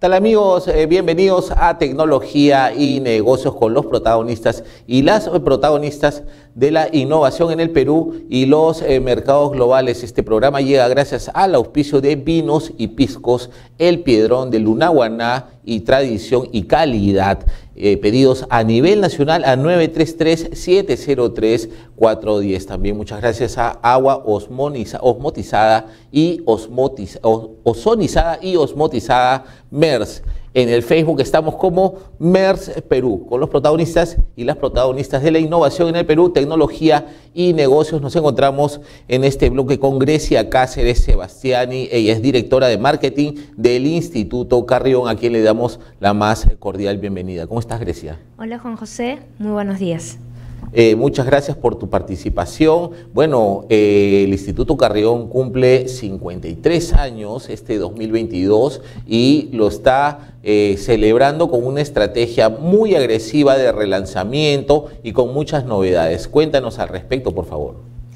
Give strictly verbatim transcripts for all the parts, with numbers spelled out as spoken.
tal amigos? Eh, bienvenidos a Tecnología y Negocios con los protagonistas y las protagonistas de la innovación en el Perú y los eh, mercados globales. Este programa llega gracias al auspicio de Vinos y Piscos, El Piedrón de Lunahuaná y Tradición y Calidad. Eh, pedidos a nivel nacional a nueve tres tres, siete cero tres, cuatro uno cero. También muchas gracias a Agua Osmoniza, Osmotizada y osmotiz, Ozonizada y Osmotizada MERS. En el Facebook estamos como MERS Perú, con los protagonistas y las protagonistas de la innovación en el Perú, tecnología y negocios. Nos encontramos en este bloque con Grecia Cáceres Sebastiani. Ella es directora de marketing del Instituto Carrión, a quien le damos la más cordial bienvenida. ¿Cómo estás, Grecia? Hola, Juan José. Muy buenos días. Eh, muchas gracias por tu participación. Bueno, eh, el Instituto Carrión cumple cincuenta y tres años este dos mil veintidós y lo está eh, celebrando con una estrategia muy agresiva de relanzamiento y con muchas novedades. Cuéntanos al respecto, por favor.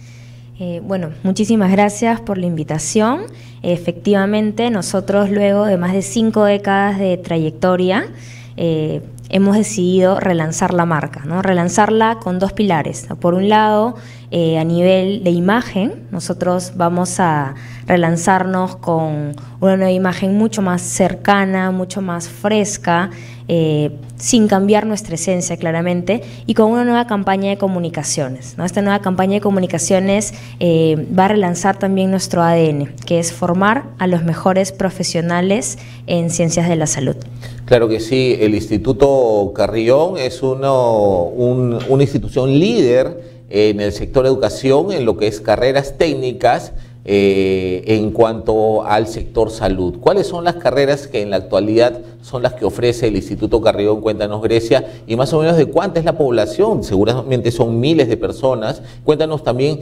Eh, bueno, muchísimas gracias por la invitación. Efectivamente, nosotros luego de más de cinco décadas de trayectoria, eh, hemos decidido relanzar la marca, ¿no? Relanzarla con dos pilares. Por un lado, eh, a nivel de imagen, nosotros vamos a relanzarnos con una nueva imagen mucho más cercana, mucho más fresca, eh, sin cambiar nuestra esencia claramente, y con una nueva campaña de comunicaciones, ¿no? Esta nueva campaña de comunicaciones eh, va a relanzar también nuestro A D N, que es formar a los mejores profesionales en ciencias de la salud. Claro que sí, el Instituto Carrión es uno, un, una institución líder en el sector de educación, en lo que es carreras técnicas eh, en cuanto al sector salud. ¿Cuáles son las carreras que en la actualidad son las que ofrece el Instituto Carrión? Cuéntanos, Grecia, y más o menos de cuánta es la población. Seguramente son miles de personas. Cuéntanos también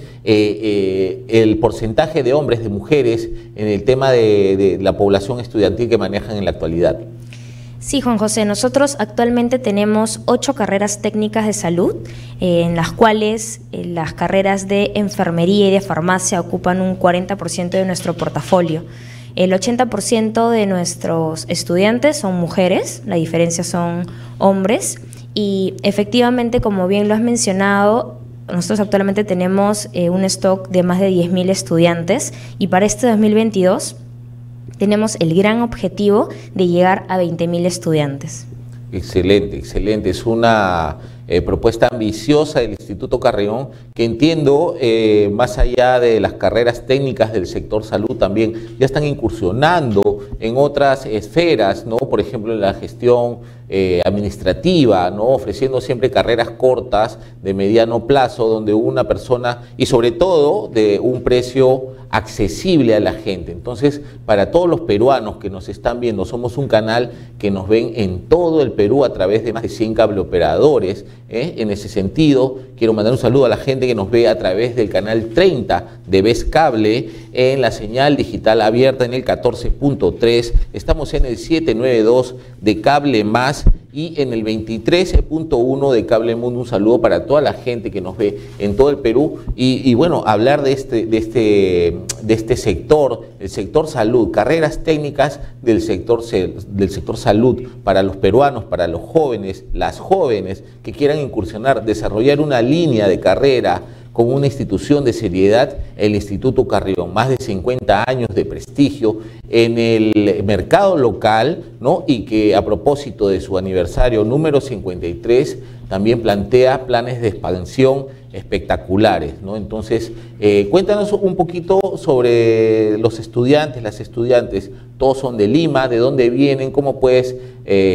eh, eh, el porcentaje de hombres, de mujeres en el tema de, de la población estudiantil que manejan en la actualidad. Sí, Juan José, nosotros actualmente tenemos ocho carreras técnicas de salud, eh, en las cuales eh, las carreras de enfermería y de farmacia ocupan un cuarenta por ciento de nuestro portafolio. El ochenta por ciento de nuestros estudiantes son mujeres, la diferencia son hombres, y efectivamente, como bien lo has mencionado, nosotros actualmente tenemos eh, un stock de más de diez mil estudiantes, y para este dos mil veintidós tenemos el gran objetivo de llegar a veinte mil estudiantes. Excelente, excelente. Es una eh, propuesta ambiciosa del Instituto Carrión, que entiendo, eh, más allá de las carreras técnicas del sector salud, también ya están incursionando en otras esferas, ¿no? Por ejemplo, en la gestión eh, administrativa, ¿no? Ofreciendo siempre carreras cortas, de mediano plazo, donde una persona, y sobre todo de un precio accesible a la gente. Entonces, para todos los peruanos que nos están viendo, somos un canal que nos ven en todo el Perú a través de más de cien cableoperadores. ¿eh? En ese sentido, quiero mandar un saludo a la gente que nos ve a través del canal treinta de Vez Cable, en la señal digital abierta en el catorce punto tres. Estamos en el setecientos noventa y dos de Cable Más y en el veintitrés punto uno de Cable Mundo. Un saludo para toda la gente que nos ve en todo el Perú. Y, y bueno, hablar de este, de, este, de este sector, el sector salud, carreras técnicas del sector, del sector salud para los peruanos, para los jóvenes, las jóvenes que quieran incursionar, desarrollar una línea de carrera con una institución de seriedad, el Instituto Carrión, más de cincuenta años de prestigio en el mercado local, ¿no? Y que a propósito de su aniversario número cincuenta y tres, también plantea planes de expansión espectaculares, ¿no? Entonces, eh, cuéntanos un poquito sobre los estudiantes, las estudiantes. Todos son de Lima, ¿de dónde vienen? ¿Cómo puedes eh,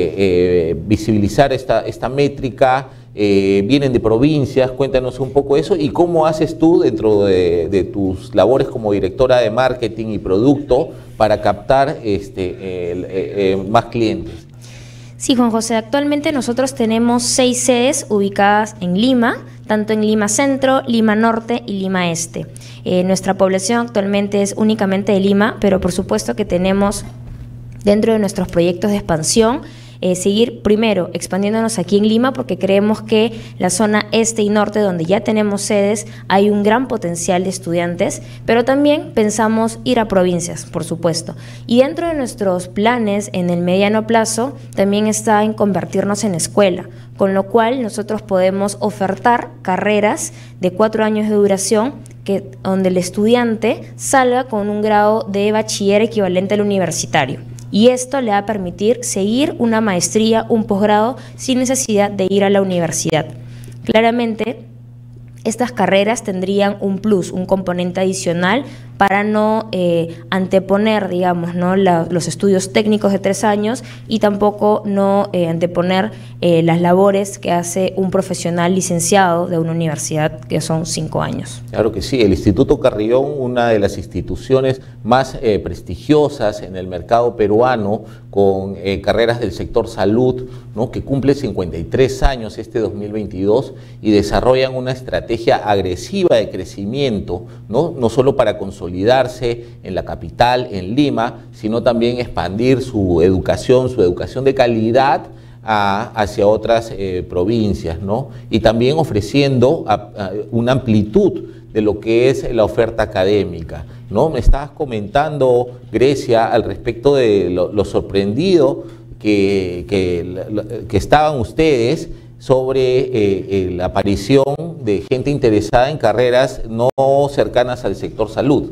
eh, visibilizar esta, esta métrica? Eh, vienen de provincias, cuéntanos un poco eso y cómo haces tú dentro de, de tus labores como directora de marketing y producto para captar este, eh, eh, más clientes. Sí, Juan José, actualmente nosotros tenemos seis sedes ubicadas en Lima, tanto en Lima Centro, Lima Norte y Lima Este. Eh, nuestra población actualmente es únicamente de Lima, pero por supuesto que tenemos dentro de nuestros proyectos de expansión eh, seguir primero expandiéndonos aquí en Lima, porque creemos que la zona este y norte, donde ya tenemos sedes, hay un gran potencial de estudiantes, pero también pensamos ir a provincias, por supuesto. Y dentro de nuestros planes en el mediano plazo también está en convertirnos en escuela, con lo cual nosotros podemos ofertar carreras de cuatro años de duración, que, donde el estudiante salga con un grado de bachiller equivalente al universitario. Y esto le va a permitir seguir una maestría, un posgrado, sin necesidad de ir a la universidad. Claramente, estas carreras tendrían un plus, un componente adicional para no eh, anteponer, digamos, ¿no? La, los estudios técnicos de tres años y tampoco no eh, anteponer eh, las labores que hace un profesional licenciado de una universidad, que son cinco años. Claro que sí, el Instituto Carrión, una de las instituciones más eh, prestigiosas en el mercado peruano, con eh, carreras del sector salud, ¿no? Que cumple cincuenta y tres años este dos mil veintidós y desarrollan una estrategia agresiva de crecimiento, ¿no? No solo para consolidar en la capital, en Lima, sino también expandir su educación, su educación de calidad a, hacia otras eh, provincias, ¿no? Y también ofreciendo a, a una amplitud de lo que es la oferta académica, ¿no? Me estabas comentando, Grecia, al respecto de lo, lo sorprendido que, que, que estaban ustedes sobre eh, eh, la aparición de gente interesada en carreras no cercanas al sector salud.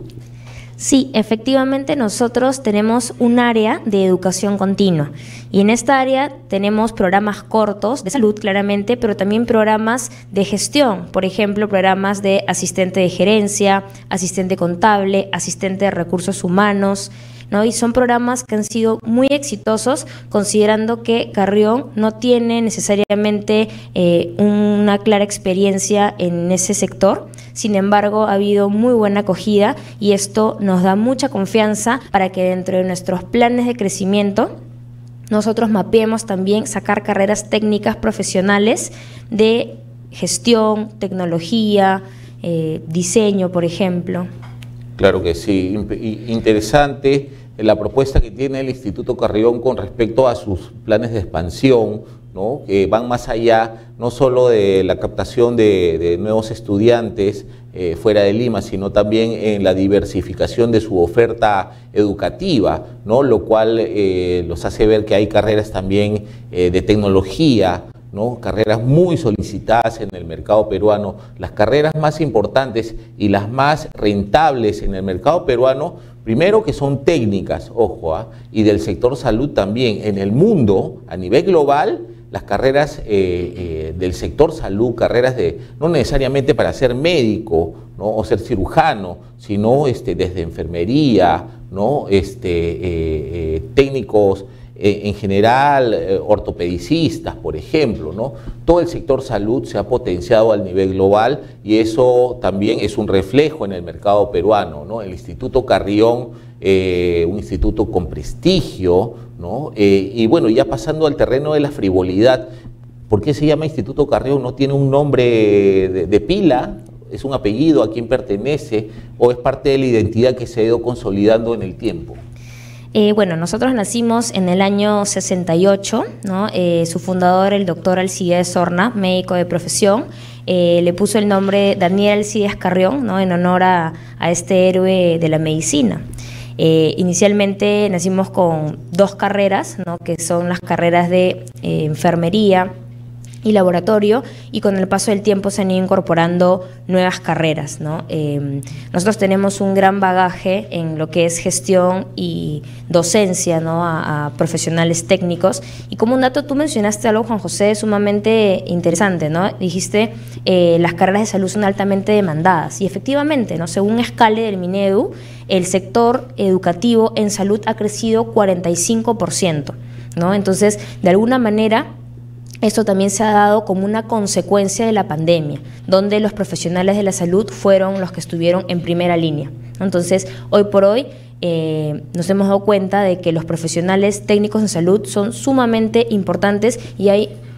Sí, efectivamente nosotros tenemos un área de educación continua y en esta área tenemos programas cortos de salud, claramente, pero también programas de gestión, por ejemplo, programas de asistente de gerencia, asistente contable, asistente de recursos humanos, ¿no? Y son programas que han sido muy exitosos, considerando que Carrión no tiene necesariamente eh, una clara experiencia en ese sector. Sin embargo, ha habido muy buena acogida y esto nos da mucha confianza para que dentro de nuestros planes de crecimiento nosotros mapeemos también sacar carreras técnicas profesionales de gestión, tecnología, eh, diseño, por ejemplo. Claro que sí, interesante la propuesta que tiene el Instituto Carrión con respecto a sus planes de expansión, ¿no? Que van más allá, no solo de la captación de, de nuevos estudiantes eh, fuera de Lima, sino también en la diversificación de su oferta educativa, ¿no? Lo cual eh, los hace ver que hay carreras también eh, de tecnología, ¿no? Carreras muy solicitadas en el mercado peruano. Las carreras más importantes y las más rentables en el mercado peruano, primero que son técnicas, ojo, ¿eh? Y del sector salud también. En el mundo, a nivel global, las carreras eh, eh, del sector salud, carreras de, no necesariamente para ser médico, ¿no? O ser cirujano, sino este, desde enfermería, ¿no? Este, eh, eh, técnicos en general, eh, ortopedicistas, por ejemplo, ¿no? Todo el sector salud se ha potenciado al nivel global y eso también es un reflejo en el mercado peruano, ¿no? El Instituto Carrión, eh, un instituto con prestigio, ¿no? Eh, y bueno, ya pasando al terreno de la frivolidad, ¿por qué se llama Instituto Carrión? ¿No tiene un nombre de, de pila? ¿Es un apellido? ¿A quién pertenece? ¿O es parte de la identidad que se ha ido consolidando en el tiempo? Eh, bueno, nosotros nacimos en el año sesenta y ocho, ¿no? Eh, su fundador, el doctor Alcides Horna, médico de profesión, eh, le puso el nombre Daniel Alcides Carrión, ¿no? En honor a, a este héroe de la medicina. Eh, inicialmente nacimos con dos carreras, ¿no? Que son las carreras de eh, enfermería y laboratorio, y con el paso del tiempo se han ido incorporando nuevas carreras, ¿no? Eh, nosotros tenemos un gran bagaje en lo que es gestión y docencia, ¿no? a, a profesionales técnicos, y como un dato tú mencionaste algo, Juan José, sumamente interesante, ¿no? Dijiste, eh, las carreras de salud son altamente demandadas, y efectivamente, ¿no? Según Escale del Minedu, el sector educativo en salud ha crecido cuarenta y cinco por ciento, ¿no? Entonces, de alguna manera, esto también se ha dado como una consecuencia de la pandemia, donde los profesionales de la salud fueron los que estuvieron en primera línea. Entonces, hoy por hoy eh, nos hemos dado cuenta de que los profesionales técnicos en salud son sumamente importantes y hay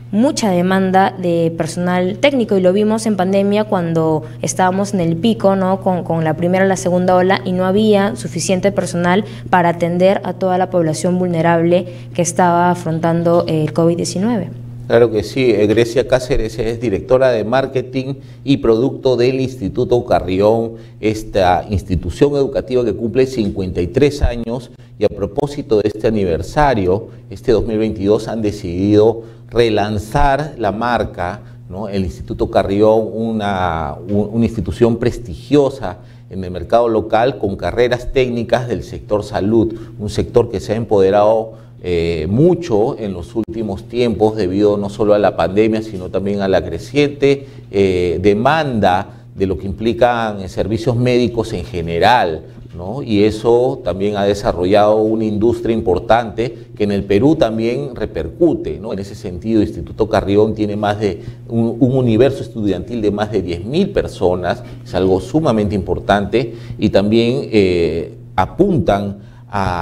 mucha demanda de personal técnico y lo vimos en pandemia cuando estábamos en el pico, ¿no? con, con la primera y la segunda ola y no había suficiente personal para atender a toda la población vulnerable que estaba afrontando el COVID diecinueve. Claro que sí, Grecia Cáceres es directora de Marketing y Producto del Instituto Carrión, esta institución educativa que cumple cincuenta y tres años, y a propósito de este aniversario, este dos mil veintidós han decidido relanzar la marca, ¿no? El Instituto Carrión, una, un, una institución prestigiosa en el mercado local con carreras técnicas del sector salud, un sector que se ha empoderado Eh, mucho en los últimos tiempos debido no solo a la pandemia, sino también a la creciente eh, demanda de lo que implican servicios médicos en general, ¿no? Y eso también ha desarrollado una industria importante que en el Perú también repercute, ¿no? En ese sentido, Instituto Carrión tiene más de un, un universo estudiantil de más de diez mil personas, es algo sumamente importante, y también eh, apuntan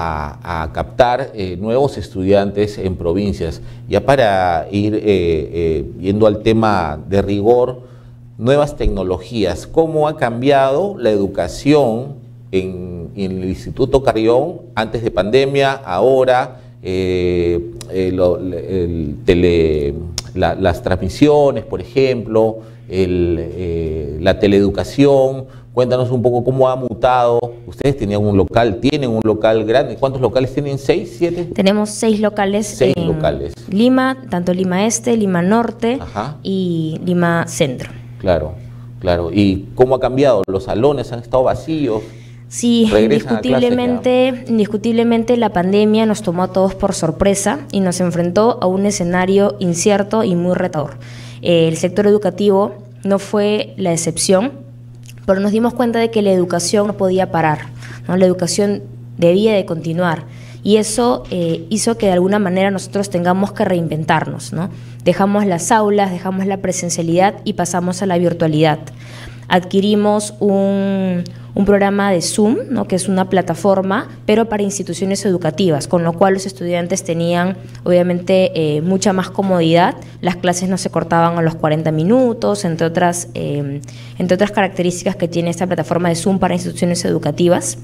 A, a captar eh, nuevos estudiantes en provincias. Ya para ir eh, eh, yendo al tema de rigor, nuevas tecnologías, ¿cómo ha cambiado la educación en, en el Instituto Carrión antes de pandemia, ahora, eh, eh, lo, el tele, la, las transmisiones, por ejemplo, el, eh, la teleeducación? Cuéntanos un poco cómo ha mutado. Ustedes tenían un local, tienen un local grande. ¿Cuántos locales tienen? ¿Seis, siete? Tenemos seis locales seis en locales. Lima, tanto Lima Este, Lima Norte, Ajá, y Lima Centro. Claro, claro. ¿Y cómo ha cambiado? ¿Los salones han estado vacíos? Sí, indiscutiblemente, indiscutiblemente la pandemia nos tomó a todos por sorpresa y nos enfrentó a un escenario incierto y muy retador. Eh, el sector educativo no fue la excepción, pero nos dimos cuenta de que la educación no podía parar, ¿no? La educación debía de continuar y eso eh, hizo que de alguna manera nosotros tengamos que reinventarnos, ¿no? Dejamos las aulas, dejamos la presencialidad y pasamos a la virtualidad. Adquirimos un, un programa de Zoom, ¿no? Que es una plataforma, pero para instituciones educativas, con lo cual los estudiantes tenían obviamente eh, mucha más comodidad, las clases no se cortaban a los cuarenta minutos, entre otras, eh, entre otras características que tiene esta plataforma de Zoom para instituciones educativas.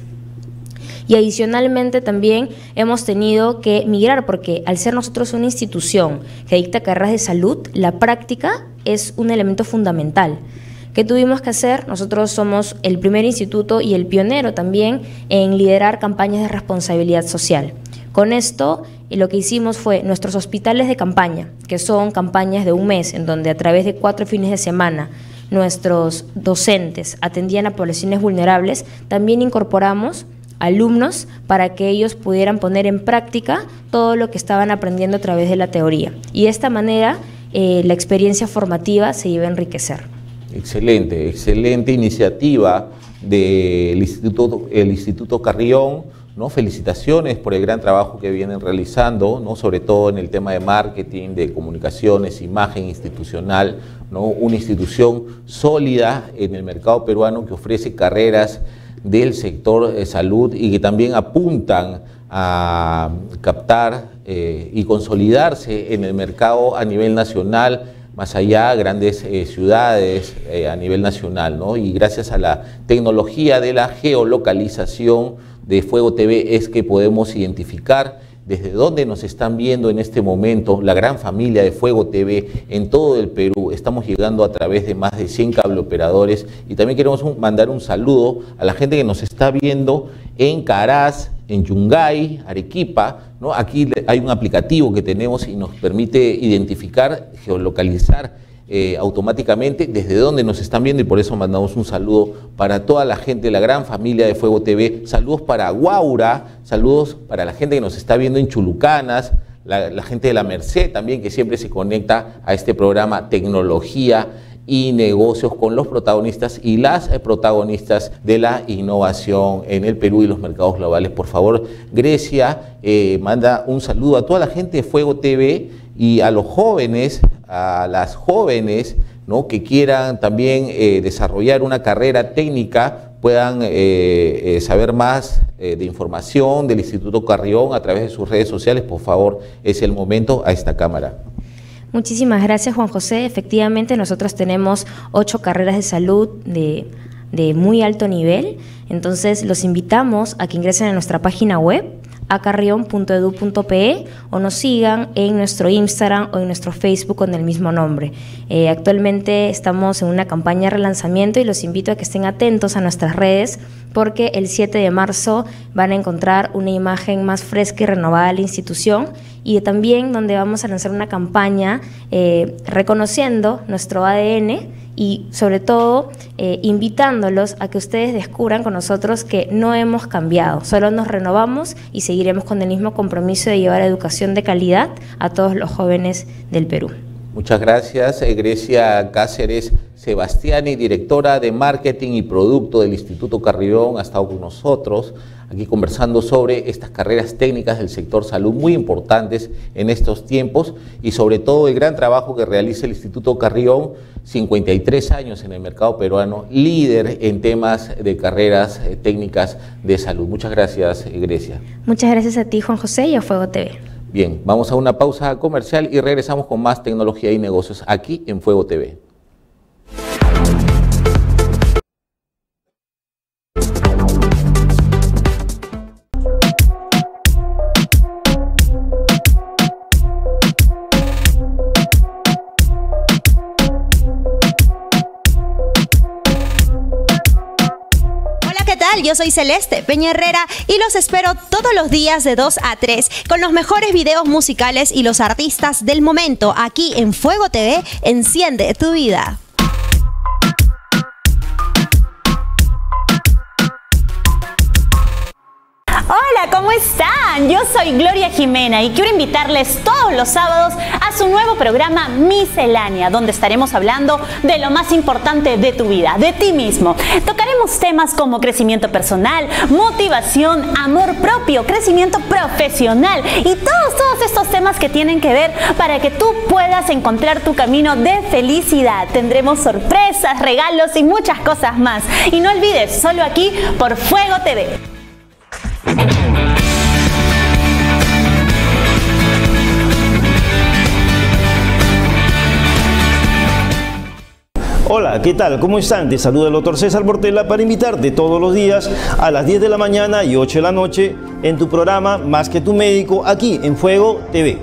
Y adicionalmente también hemos tenido que migrar, porque al ser nosotros una institución que dicta carreras de salud, la práctica es un elemento fundamental. ¿Qué tuvimos que hacer? Nosotros somos el primer instituto y el pionero también en liderar campañas de responsabilidad social. Con esto, lo que hicimos fue nuestros hospitales de campaña, que son campañas de un mes, en donde a través de cuatro fines de semana nuestros docentes atendían a poblaciones vulnerables, también incorporamos alumnos para que ellos pudieran poner en práctica todo lo que estaban aprendiendo a través de la teoría. Y de esta manera, eh, la experiencia formativa se iba a enriquecer. Excelente, excelente iniciativa del Instituto, el Instituto Carrión, ¿no? Felicitaciones por el gran trabajo que vienen realizando, ¿no? Sobre todo en el tema de marketing, de comunicaciones, imagen institucional, ¿no? Una institución sólida en el mercado peruano que ofrece carreras del sector de salud y que también apuntan a captar eh, y consolidarse en el mercado a nivel nacional, más allá, grandes eh, ciudades eh, a nivel nacional, ¿no? Y gracias a la tecnología de la geolocalización de Fuego T V es que podemos identificar desde dónde nos están viendo en este momento la gran familia de Fuego T V en todo el Perú. Estamos llegando a través de más de cien cableoperadores y también queremos un, mandar un saludo a la gente que nos está viendo en Caraz, en Yungay, Arequipa, ¿no? Aquí hay un aplicativo que tenemos y nos permite identificar, geolocalizar eh, automáticamente desde dónde nos están viendo y por eso mandamos un saludo para toda la gente, la gran familia de Fuego T V. Saludos para Guaura, saludos para la gente que nos está viendo en Chulucanas, la, la gente de la Merced también que siempre se conecta a este programa Tecnología y Negocios con los protagonistas y las protagonistas de la innovación en el Perú y los mercados globales. Por favor, Grecia, eh, manda un saludo a toda la gente de Fuego T V y a los jóvenes, a las jóvenes, ¿no? Que quieran también eh, desarrollar una carrera técnica, puedan eh, eh, saber más eh, de información del Instituto Carrión a través de sus redes sociales. Por favor, es el momento a esta cámara. Muchísimas gracias, Juan José. Efectivamente, nosotros tenemos ocho carreras de salud de, de muy alto nivel. Entonces, los invitamos a que ingresen a nuestra página web, a carrión punto edu punto pe, o nos sigan en nuestro Instagram o en nuestro Facebook con el mismo nombre. Eh, actualmente estamos en una campaña de relanzamiento y los invito a que estén atentos a nuestras redes, porque el siete de marzo van a encontrar una imagen más fresca y renovada de la institución, y también donde vamos a lanzar una campaña eh, reconociendo nuestro A D N y sobre todo eh, invitándolos a que ustedes descubran con nosotros que no hemos cambiado, solo nos renovamos y seguiremos con el mismo compromiso de llevar educación de calidad a todos los jóvenes del Perú. Muchas gracias, Grecia Cáceres Sebastiani, directora de Marketing y Producto del Instituto Carrión, ha estado con nosotros aquí conversando sobre estas carreras técnicas del sector salud muy importantes en estos tiempos y sobre todo el gran trabajo que realiza el Instituto Carrión, cincuenta y tres años en el mercado peruano, líder en temas de carreras técnicas de salud. Muchas gracias, Grecia. Muchas gracias a ti, Juan José, y a Fuego T V. Bien, vamos a una pausa comercial y regresamos con más tecnología y negocios aquí en Fuego T V. Yo soy Celeste Peña Herrera y los espero todos los días de dos a tres con los mejores videos musicales y los artistas del momento aquí en Fuego T V. Enciende tu vida. Hola, ¿cómo están? Yo soy Gloria Jimena y quiero invitarles todos los sábados a su nuevo programa Miscelánea, donde estaremos hablando de lo más importante de tu vida, de ti mismo. Tocaremos temas como crecimiento personal, motivación, amor propio, crecimiento profesional y todos, todos estos temas que tienen que ver para que tú puedas encontrar tu camino de felicidad. Tendremos sorpresas, regalos y muchas cosas más. Y no olvides, solo aquí por Fuego T V. Hola, ¿qué tal? ¿Cómo están? Te saluda el doctor César Portela para invitarte todos los días a las diez de la mañana y ocho de la noche en tu programa Más que tu médico, aquí en Fuego T V.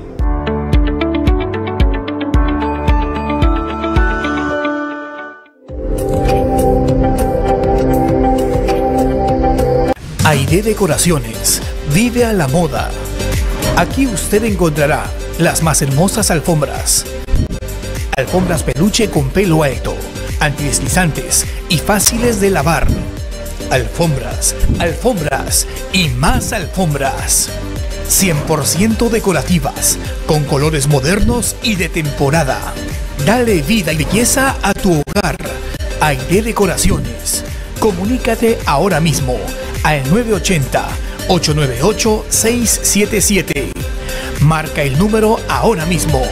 Aide Decoraciones, vive a la moda. Aquí usted encontrará las más hermosas alfombras. Alfombras peluche con pelo alto, antideslizantes y fáciles de lavar. Alfombras, alfombras y más alfombras. cien por ciento decorativas, con colores modernos y de temporada. Dale vida y belleza a tu hogar. Aide Decoraciones. Comunícate ahora mismo al nueve ochenta, ocho nueve ocho, seis siete siete. Marca el número ahora mismo.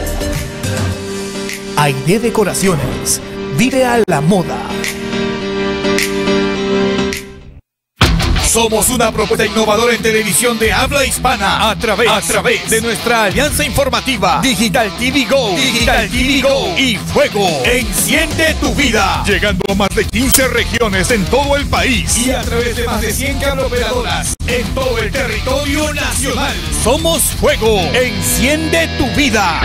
Aide Decoraciones. Vive a la moda. Somos una propuesta innovadora en televisión de habla hispana a través, a través de nuestra alianza informativa Digital T V Go, Digital T V Go y Fuego. Enciende tu vida. Llegando a más de quince regiones en todo el país y a través de más de cien cableoperadoras en todo el territorio nacional. Somos Fuego. Enciende tu vida.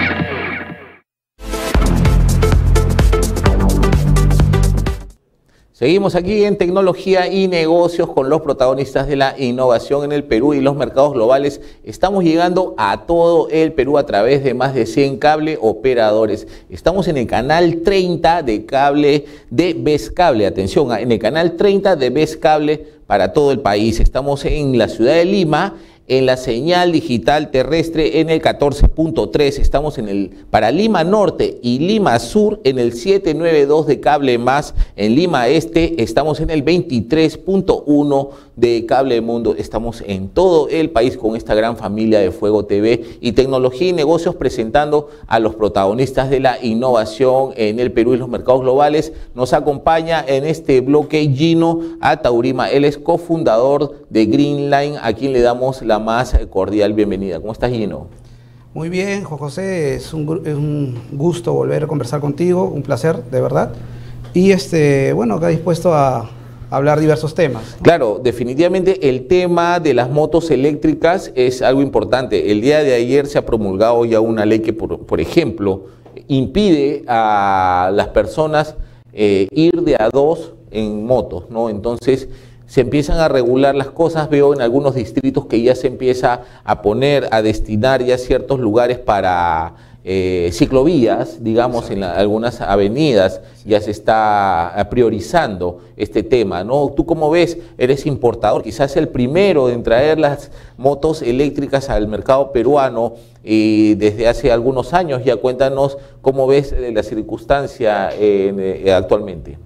Seguimos aquí en Tecnología y Negocios con los protagonistas de la innovación en el Perú y los mercados globales. Estamos llegando a todo el Perú a través de más de cien cable operadores. Estamos en el canal treinta de cable de Bescable. Atención, en el canal treinta de Bescable para todo el país. Estamos en la ciudad de Lima, en la señal digital terrestre en el catorce punto tres, estamos en el para Lima Norte y Lima Sur en el setecientos noventa y dos de Cable Más, en Lima Este estamos en el veintitrés punto uno de Cable Mundo, estamos en todo el país con esta gran familia de Fuego T V y Tecnología y Negocios presentando a los protagonistas de la innovación en el Perú y los mercados globales. Nos acompaña en este bloque Gino Ataurima, él es cofundador de Greenline, a quien le damos la más cordial bienvenida. ¿Cómo estás, Gino? Muy bien, Juan José, es un, es un gusto volver a conversar contigo, un placer, de verdad. Y este, bueno, acá dispuesto a hablar diversos temas, ¿no? Claro, definitivamente el tema de las motos eléctricas es algo importante. El día de ayer se ha promulgado ya una ley que, por, por ejemplo, impide a las personas eh, ir de a dos en motos, ¿no? Entonces se empiezan a regular las cosas. Veo en algunos distritos que ya se empieza a poner, a destinar ya ciertos lugares para eh, ciclovías, digamos, en la, algunas avenidas ya se está priorizando este tema, ¿no? ¿Tú cómo ves? Eres importador, quizás el primero en traer las motos eléctricas al mercado peruano y desde hace algunos años. Ya cuéntanos cómo ves la circunstancia eh, eh, actualmente.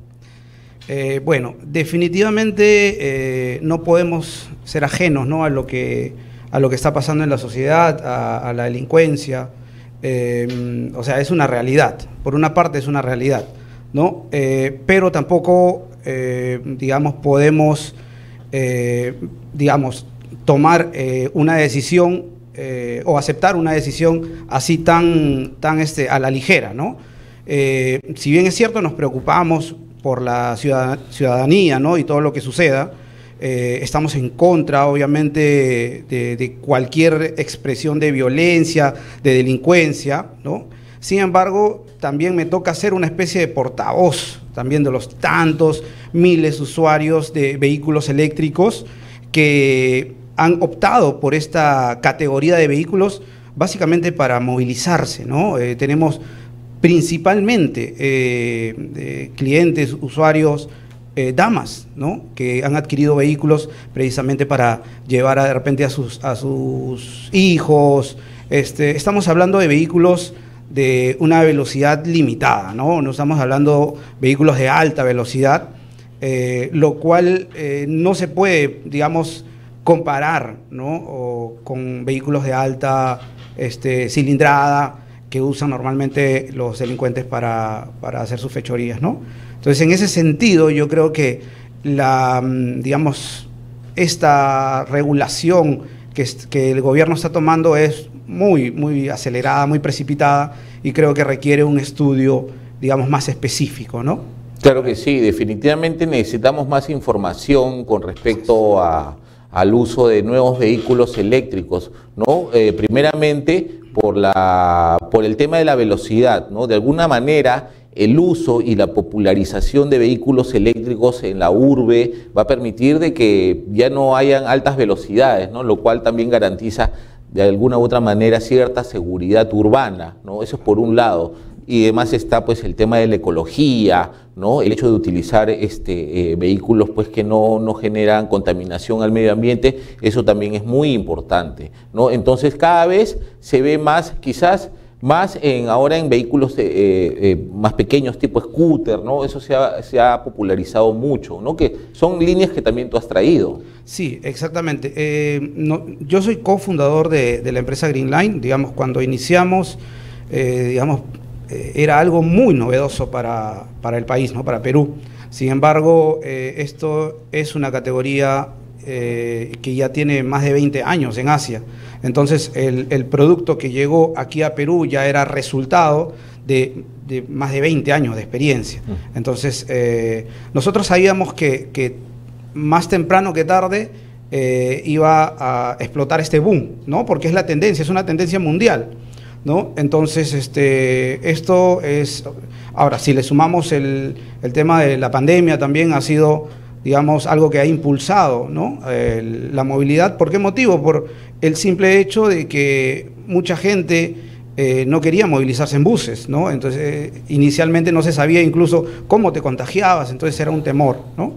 Eh, bueno, definitivamente eh, no podemos ser ajenos, ¿no?, a lo que, a lo que está pasando en la sociedad, a, a la delincuencia. Eh, o sea, es una realidad. Por una parte es una realidad, ¿no? Eh, pero tampoco, eh, digamos, podemos, eh, digamos, tomar eh, una decisión eh, o aceptar una decisión así tan, tan este, a la ligera, ¿no? Eh, si bien es cierto, nos preocupamos por la ciudadanía, ¿no?, y todo lo que suceda, eh, estamos en contra, obviamente, de, de cualquier expresión de violencia, de delincuencia, ¿no? Sin embargo, también me toca ser una especie de portavoz también de los tantos miles de usuarios de vehículos eléctricos que han optado por esta categoría de vehículos básicamente para movilizarse, ¿no? Eh, tenemos principalmente eh, eh, clientes, usuarios, eh, damas, ¿no?, que han adquirido vehículos precisamente para llevar a, de repente a sus, a sus hijos. Este, estamos hablando de vehículos de una velocidad limitada, ¿no? No estamos hablando de vehículos de alta velocidad, eh, lo cual eh, no se puede, digamos, comparar, ¿no?, o con vehículos de alta este, cilindrada que usan normalmente los delincuentes para, para hacer sus fechorías, ¿no? Entonces, en ese sentido, yo creo que la, digamos, esta regulación que, que el gobierno está tomando es muy, muy acelerada, muy precipitada, y creo que requiere un estudio, digamos, más específico, ¿no? Claro que sí, definitivamente necesitamos más información con respecto a, al uso de nuevos vehículos eléctricos, ¿no? Eh, primeramente, por, la, por el tema de la velocidad, ¿no? De alguna manera, el uso y la popularización de vehículos eléctricos en la urbe va a permitir de que ya no hayan altas velocidades, ¿no?, lo cual también garantiza de alguna u otra manera cierta seguridad urbana, ¿no? Eso es por un lado. Y además está pues el tema de la ecología, ¿no?, el hecho de utilizar este, eh, vehículos pues que no, no generan contaminación al medio ambiente. Eso también es muy importante, ¿no? Entonces cada vez se ve más, quizás más en, ahora en vehículos eh, eh, más pequeños tipo scooter, ¿no? Eso se ha, se ha popularizado mucho, ¿no?, que son líneas que también tú has traído. Sí, exactamente. Eh, no, yo soy cofundador de, de la empresa Greenline. Digamos, cuando iniciamos, eh, digamos, eh, era algo muy novedoso para, para el país, ¿no?, para Perú. Sin embargo, eh, esto es una categoría eh, que ya tiene más de veinte años en Asia. Entonces, el, el producto que llegó aquí a Perú ya era resultado de, de más de veinte años de experiencia. Entonces, eh, nosotros sabíamos que, que más temprano que tarde eh, iba a explotar este boom, ¿no?, porque es la tendencia, es una tendencia mundial, ¿no? Entonces, este, esto es... Ahora, si le sumamos el, el tema de la pandemia, también ha sido, digamos, algo que ha impulsado, ¿no?, el, la movilidad. ¿Por qué motivo? Por el simple hecho de que mucha gente eh, no quería movilizarse en buses, ¿no? Entonces, eh, inicialmente no se sabía incluso cómo te contagiabas, entonces era un temor, ¿no?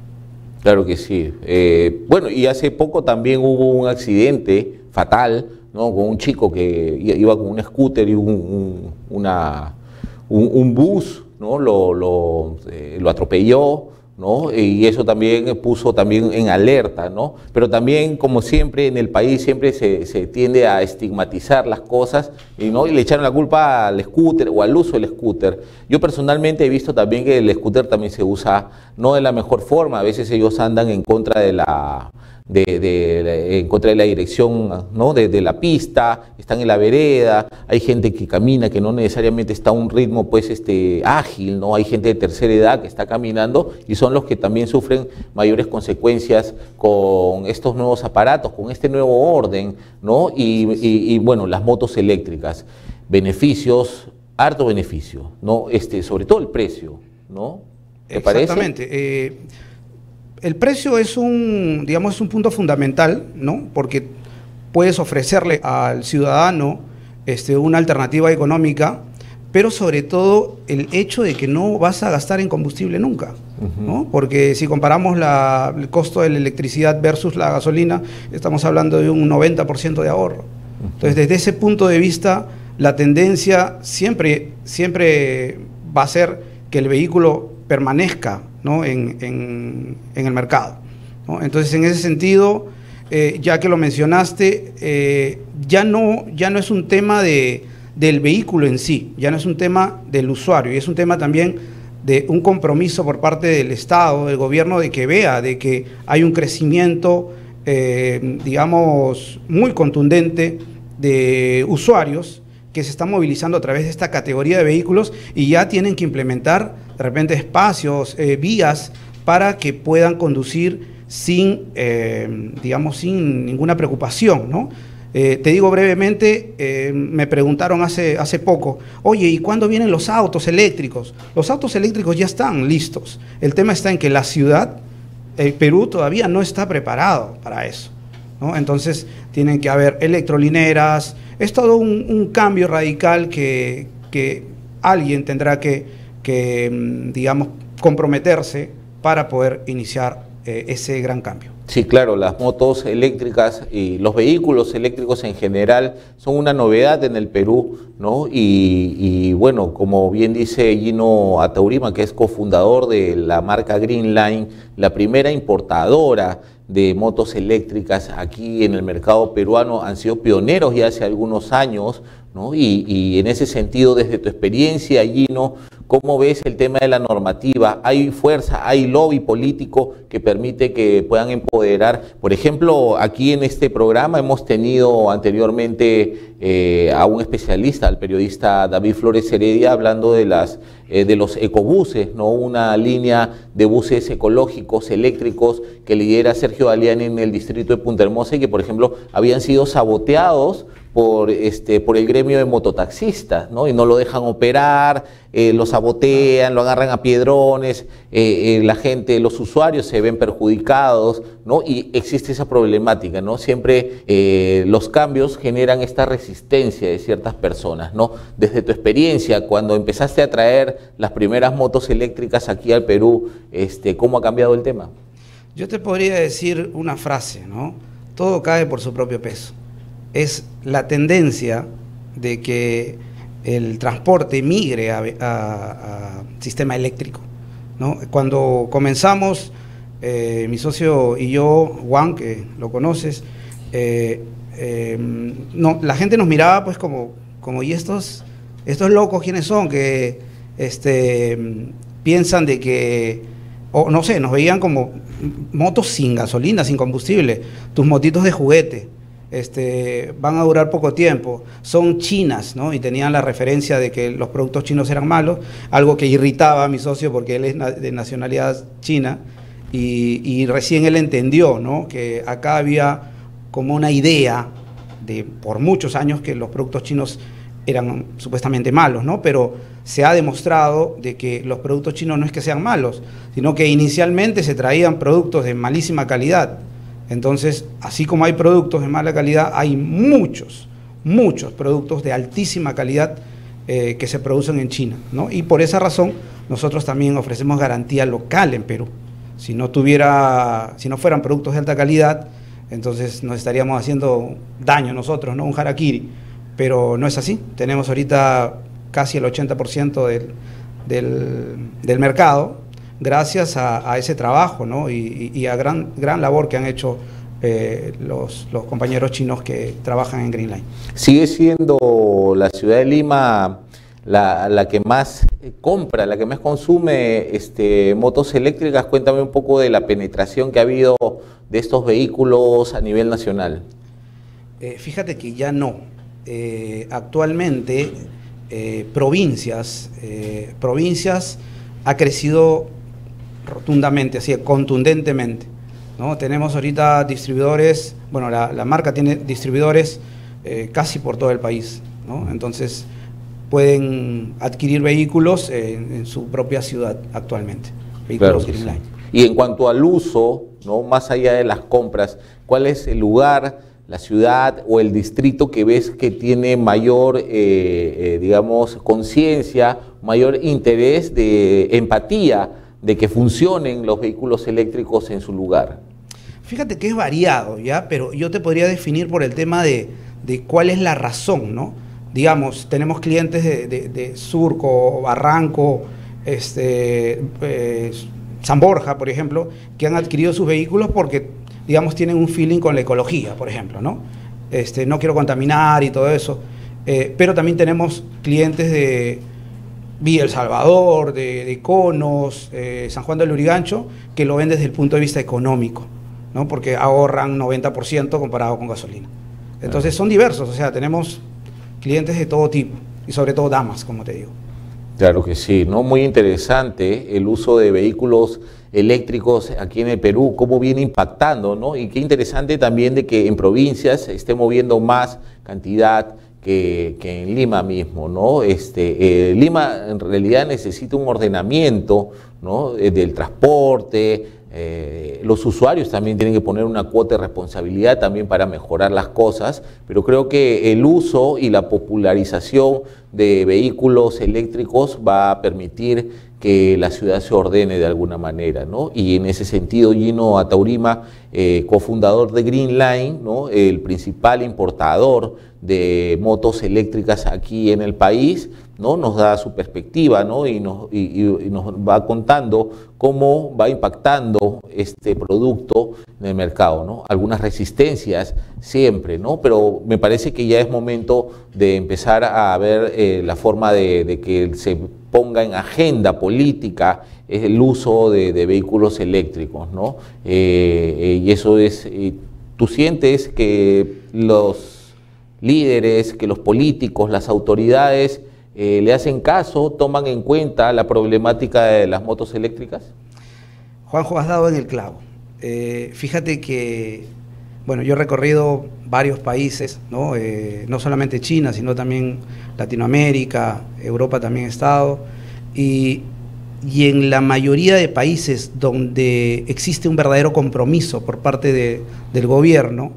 Claro que sí. Eh, bueno, y hace poco también hubo un accidente fatal, ¿no?, con un chico que iba con un scooter y un, un, una, un, un bus, ¿no?, lo, lo, eh, lo atropelló, ¿no? Y eso también puso también en alerta, ¿no? Pero también, como siempre, en el país siempre se, se tiende a estigmatizar las cosas, y, ¿no?, y le echaron la culpa al scooter o al uso del scooter. Yo personalmente he visto también que el scooter también se usa no de la mejor forma. A veces ellos andan en contra de la de, de, en contra de la dirección, ¿no? de, de la pista, están en la vereda, hay gente que camina, que no necesariamente está a un ritmo pues, este, ágil, ¿no? Hay gente de tercera edad que está caminando y son los que también sufren mayores consecuencias con estos nuevos aparatos, con este nuevo orden, ¿no? y, y, y bueno, las motos eléctricas, beneficios, harto beneficio, ¿no? este, sobre todo el precio, ¿no? ¿Te Exactamente. parece? Eh, el precio es un, digamos, es un punto fundamental, ¿no? Porque puedes ofrecerle al ciudadano este, una alternativa económica, pero sobre todo el hecho de que no vas a gastar en combustible nunca, uh-huh. ¿no? Porque si comparamos la, el costo de la electricidad versus la gasolina, estamos hablando de un noventa por ciento de ahorro. Uh-huh. Entonces, desde ese punto de vista, la tendencia siempre, siempre va a ser que el vehículo permanezca, ¿no? en, en, en el mercado, ¿no? Entonces, en ese sentido, eh, ya que lo mencionaste, eh, ya, no, ya no es un tema de, del vehículo en sí, ya no es un tema del usuario, y es un tema también de un compromiso por parte del Estado, del gobierno, de que vea de que hay un crecimiento, eh, digamos, muy contundente de usuarios que se están movilizando a través de esta categoría de vehículos y ya tienen que implementar de repente espacios, eh, vías para que puedan conducir sin, eh, digamos, sin ninguna preocupación, ¿no? Eh, te digo brevemente, eh, me preguntaron hace, hace poco, oye, ¿y cuándo vienen los autos eléctricos? Los autos eléctricos ya están listos. El tema está en que la ciudad, el Perú todavía no está preparado para eso, ¿no? Entonces tienen que haber electrolineras. Es todo un, un cambio radical que, que alguien tendrá que, que, digamos, comprometerse para poder iniciar eh, ese gran cambio. Sí, claro, las motos eléctricas y los vehículos eléctricos en general son una novedad en el Perú, ¿no? Y, y bueno, como bien dice Gino Ataurima, que es cofundador de la marca Green Line, la primera importadora de motos eléctricas aquí en el mercado peruano, han sido pioneros ya hace algunos años, ¿no? Y, y en ese sentido, desde tu experiencia, Gino, ¿cómo ves el tema de la normativa? ¿Hay fuerza, hay lobby político que permite que puedan empoderar? Por ejemplo, aquí en este programa hemos tenido anteriormente eh, a un especialista, al periodista David Flores Heredia, hablando de, las, eh, de los ecobuses, ¿no? Una línea de buses ecológicos, eléctricos, que lidera Sergio Daliani en el distrito de Punta Hermosa y que, por ejemplo, habían sido saboteados por este por el gremio de mototaxistas, ¿no? Y no lo dejan operar, eh, lo sabotean, lo agarran a piedrones, eh, eh, la gente, los usuarios se ven perjudicados, ¿no? Y existe esa problemática, ¿no? Siempre eh, los cambios generan esta resistencia de ciertas personas, ¿no? Desde tu experiencia, cuando empezaste a traer las primeras motos eléctricas aquí al Perú, este, ¿cómo ha cambiado el tema? Yo te podría decir una frase, ¿no? Todo cae por su propio peso. Es la tendencia de que el transporte migre a, a, a sistema eléctrico, ¿no? Cuando comenzamos, eh, mi socio y yo, Juan, que lo conoces, eh, eh, no, la gente nos miraba pues como, como ¿y estos, estos locos quiénes son? Que este, piensan de que, o no sé, nos veían como motos sin gasolina, sin combustible, tus motitos de juguete. Este, van a durar poco tiempo, son chinas, ¿no? Y tenían la referencia de que los productos chinos eran malos, algo que irritaba a mi socio porque él es na de nacionalidad china y, y recién él entendió, ¿no? Que acá había como una idea de por muchos años que los productos chinos eran supuestamente malos, ¿no? Pero se ha demostrado de que los productos chinos no es que sean malos, sino que inicialmente se traían productos de malísima calidad. Entonces, así como hay productos de mala calidad, hay muchos, muchos productos de altísima calidad eh, que se producen en China, ¿no? Y por esa razón, nosotros también ofrecemos garantía local en Perú. Si no tuviera, si no fueran productos de alta calidad, entonces nos estaríamos haciendo daño nosotros, ¿no? Un harakiri. Pero no es así. Tenemos ahorita casi el ochenta por ciento del, del, del mercado, gracias a, a ese trabajo, ¿no? y, y a gran, gran labor que han hecho eh, los, los compañeros chinos que trabajan en Green Line. ¿Sigue siendo la ciudad de Lima la, la que más compra, la que más consume este, motos eléctricas. Cuéntame un poco de la penetración que ha habido de estos vehículos a nivel nacional. Eh, fíjate que ya no. Eh, actualmente, eh, provincias, eh, provincias ha crecido rotundamente, así, contundentemente, ¿no? Tenemos ahorita distribuidores, bueno, la, la marca tiene distribuidores eh, casi por todo el país, ¿no? Entonces, pueden adquirir vehículos en, en su propia ciudad actualmente, vehículos Claro, Greenline. Sí. Y en cuanto al uso, ¿no? Más allá de las compras, ¿cuál es el lugar, la ciudad o el distrito que ves que tiene mayor, eh, eh, digamos, conciencia, mayor interés de empatía de que funcionen los vehículos eléctricos en su lugar? Fíjate que es variado, ¿ya? Pero yo te podría definir por el tema de, de cuál es la razón, ¿no? Digamos, tenemos clientes de, de, de Surco, Barranco, este, eh, San Borja, por ejemplo, que han adquirido sus vehículos porque, digamos, tienen un feeling con la ecología, por ejemplo, ¿no? Este, no quiero contaminar y todo eso. Eh, pero también tenemos clientes de Villa El Salvador, de, de Conos, eh, San Juan del Lurigancho, que lo ven desde el punto de vista económico, ¿no? Porque ahorran noventa por ciento comparado con gasolina. Entonces son diversos, o sea, tenemos clientes de todo tipo y sobre todo damas, como te digo. Claro que sí, ¿no? Muy interesante el uso de vehículos eléctricos aquí en el Perú, cómo viene impactando, ¿no? Y qué interesante también de que en provincias se esté moviendo más cantidad que, que en Lima mismo, ¿no? Este, eh, Lima en realidad necesita un ordenamiento, ¿no? Eh, del transporte. Eh, los usuarios también tienen que poner una cuota de responsabilidad también para mejorar las cosas, pero creo que el uso y la popularización de vehículos eléctricos va a permitir que la ciudad se ordene de alguna manera, ¿no? Y en ese sentido, Gino Ataurima, eh, cofundador de Greenline, ¿no? El principal importador de motos eléctricas aquí en el país, ¿no? Nos da su perspectiva, ¿no? y, nos, y, y nos va contando cómo va impactando este producto en el mercado, ¿no? Algunas resistencias siempre, ¿no? Pero me parece que ya es momento de empezar a ver eh, la forma de, de que se ponga en agenda política el uso de, de vehículos eléctricos, ¿no? Eh, eh, y eso es, eh, tú sientes que los líderes, que los políticos, las autoridades eh, le hacen caso, toman en cuenta la problemática de las motos eléctricas. Juanjo, has dado en el clavo. Eh, fíjate que, bueno, yo he recorrido varios países, ¿no? Eh, no solamente China, sino también Latinoamérica, Europa también he estado, y, y en la mayoría de países donde existe un verdadero compromiso por parte de, del gobierno,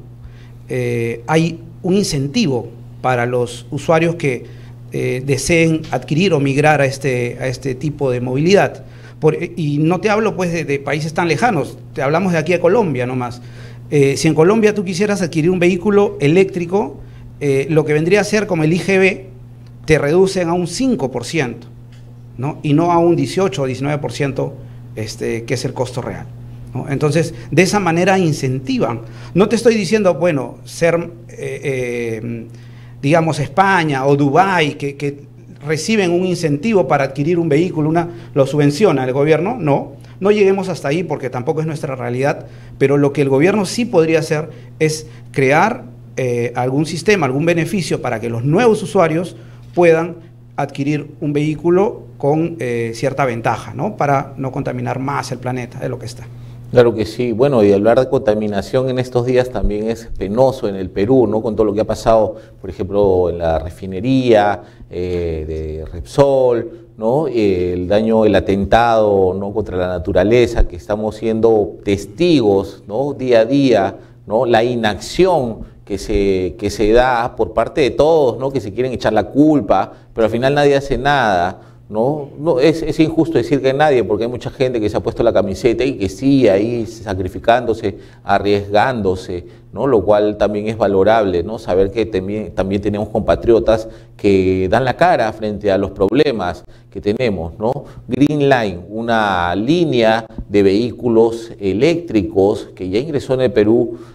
eh, hay un incentivo para los usuarios que eh, deseen adquirir o migrar a este, a este tipo de movilidad. Por, y no te hablo pues de, de países tan lejanos, te hablamos de aquí a Colombia nomás. Eh, si en Colombia tú quisieras adquirir un vehículo eléctrico, eh, lo que vendría a ser como el I G B, te reducen a un cinco por ciento, ¿no? Y no a un dieciocho o diecinueve por ciento este, que es el costo real, ¿no? Entonces, de esa manera incentivan. No te estoy diciendo, bueno, ser, eh, eh, digamos, España o Dubái, que, que reciben un incentivo para adquirir un vehículo, una, lo subvenciona el gobierno, no. No lleguemos hasta ahí porque tampoco es nuestra realidad, pero lo que el gobierno sí podría hacer es crear eh, algún sistema, algún beneficio para que los nuevos usuarios puedan adquirir un vehículo con eh, cierta ventaja, ¿no? Para no contaminar más el planeta de lo que está. Claro que sí. Bueno, y hablar de contaminación en estos días también es penoso en el Perú, ¿no? Con todo lo que ha pasado, por ejemplo, en la refinería eh, de Repsol, ¿no? El daño, el atentado, ¿no? Contra la naturaleza, que estamos siendo testigos, ¿no? Día a día, ¿no? La inacción que se, que se da por parte de todos, ¿no? Que se quieren echar la culpa, pero al final nadie hace nada, ¿no? No, es, es injusto decir que nadie, porque hay mucha gente que se ha puesto la camiseta y que sigue ahí sacrificándose, arriesgándose, ¿no? Lo cual también es valorable, ¿no? Saber que también, también tenemos compatriotas que dan la cara frente a los problemas que tenemos, ¿no? Greenline, una línea de vehículos eléctricos que ya ingresó en el Perú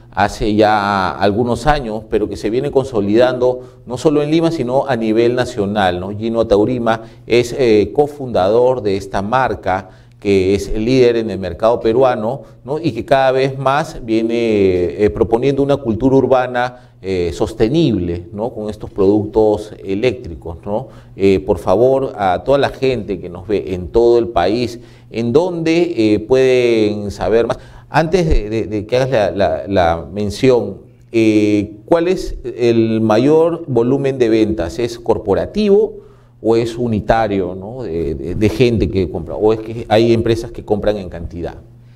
hace ya algunos años, pero que se viene consolidando no solo en Lima, sino a nivel nacional, ¿no? Gino Ataurima es eh, cofundador de esta marca, que es el líder en el mercado peruano, ¿no? Y que cada vez más viene eh, proponiendo una cultura urbana eh, sostenible, ¿no? Con estos productos eléctricos, ¿no? Eh, por favor, a toda la gente que nos ve en todo el país, en donde eh, pueden saber más. Antes de, de, de que hagas la, la, la mención, eh, ¿cuál es el mayor volumen de ventas? ¿Es corporativo o es unitario, ¿no? de, de, de gente que compra? ¿O es que hay empresas que compran en cantidad?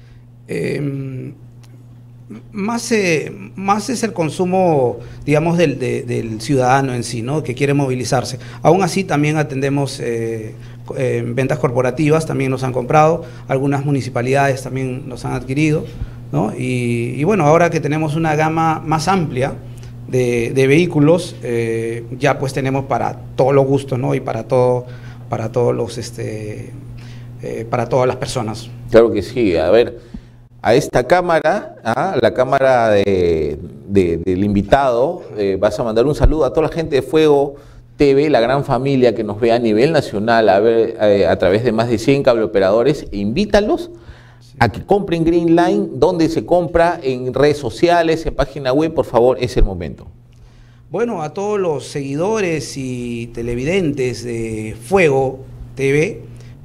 Eh, más, eh, más es el consumo, digamos, del, de, del ciudadano en sí, ¿no? Que quiere movilizarse. Aún así, también atendemos eh, eh, ventas corporativas, también nos han comprado, algunas municipalidades también nos han adquirido, ¿no? Y, y bueno, ahora que tenemos una gama más amplia de, de vehículos, eh, ya pues tenemos para todos los gustos, ¿no? Y para todo, para todos los, este, eh, para todas las personas. Claro que sí. A ver, a esta cámara, ¿ah? la cámara de, de, del invitado, eh, vas a mandar un saludo a toda la gente de Fuego T V, la gran familia que nos ve a nivel nacional, a, ver, eh, a través de más de cien cableoperadores, e invítalos a que compren Green Line. ¿Dónde se compra? En redes sociales, en página web, por favor, es el momento. Bueno, a todos los seguidores y televidentes de Fuego T V,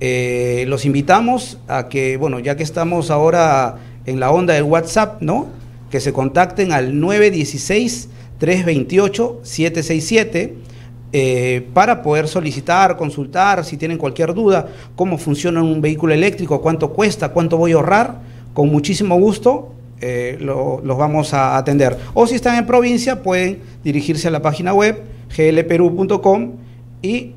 eh, los invitamos a que, bueno, ya que estamos ahora en la onda del WhatsApp, ¿no? Que se contacten al nueve uno seis, tres dos ocho, siete seis siete eh, para poder solicitar, consultar, si tienen cualquier duda, cómo funciona un vehículo eléctrico, cuánto cuesta, cuánto voy a ahorrar. Con muchísimo gusto eh, lo, los vamos a atender. O si están en provincia, pueden dirigirse a la página web g l perú punto com y,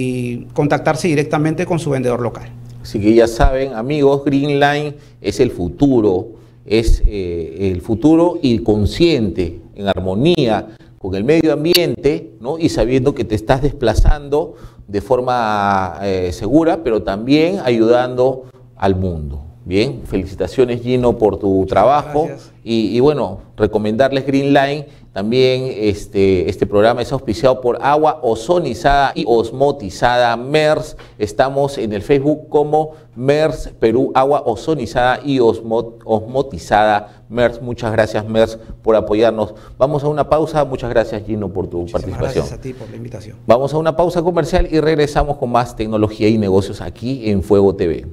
y contactarse directamente con su vendedor local. Así que ya saben, amigos, Green Line es el futuro, es eh, el futuro y consciente, en armonía con el medio ambiente, ¿no? Y sabiendo que te estás desplazando de forma eh, segura, pero también ayudando al mundo. Bien, felicitaciones, Gino, por tu trabajo. Y, y bueno, recomendarles Green Line. También este, este programa es auspiciado por Agua Ozonizada y Osmotizada MERS. Estamos en el Facebook como MERS Perú, Agua Ozonizada y Osmot, Osmotizada MERS. Muchas gracias, MERS, por apoyarnos. Vamos a una pausa. Muchas gracias, Gino, por tu Muchísimas participación. Gracias a ti por la invitación. Vamos a una pausa comercial y regresamos con más tecnología y negocios aquí en Fuego T V.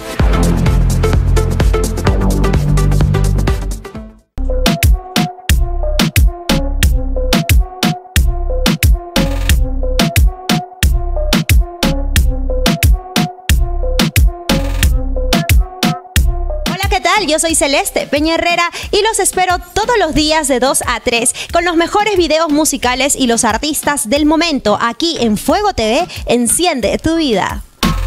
Yo soy Celeste Peña Herrera y los espero todos los días de dos a tres con los mejores videos musicales y los artistas del momento aquí en Fuego T V. Enciende tu vida.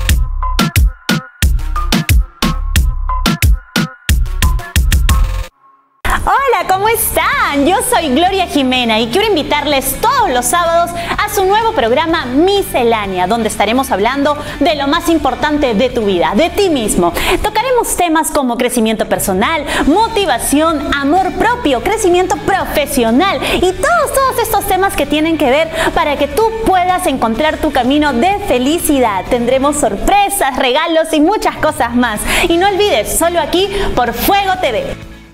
Hola, ¿cómo están? Yo soy Gloria Jimena y quiero invitarles todos los sábados a su nuevo programa Miscelánea, donde estaremos hablando de lo más importante de tu vida, de ti mismo. Tocaremos temas como crecimiento personal, motivación, amor propio, crecimiento profesional y todos, todos estos temas que tienen que ver para que tú puedas encontrar tu camino de felicidad. Tendremos sorpresas, regalos y muchas cosas más. Y no olvides, solo aquí por Fuego T V.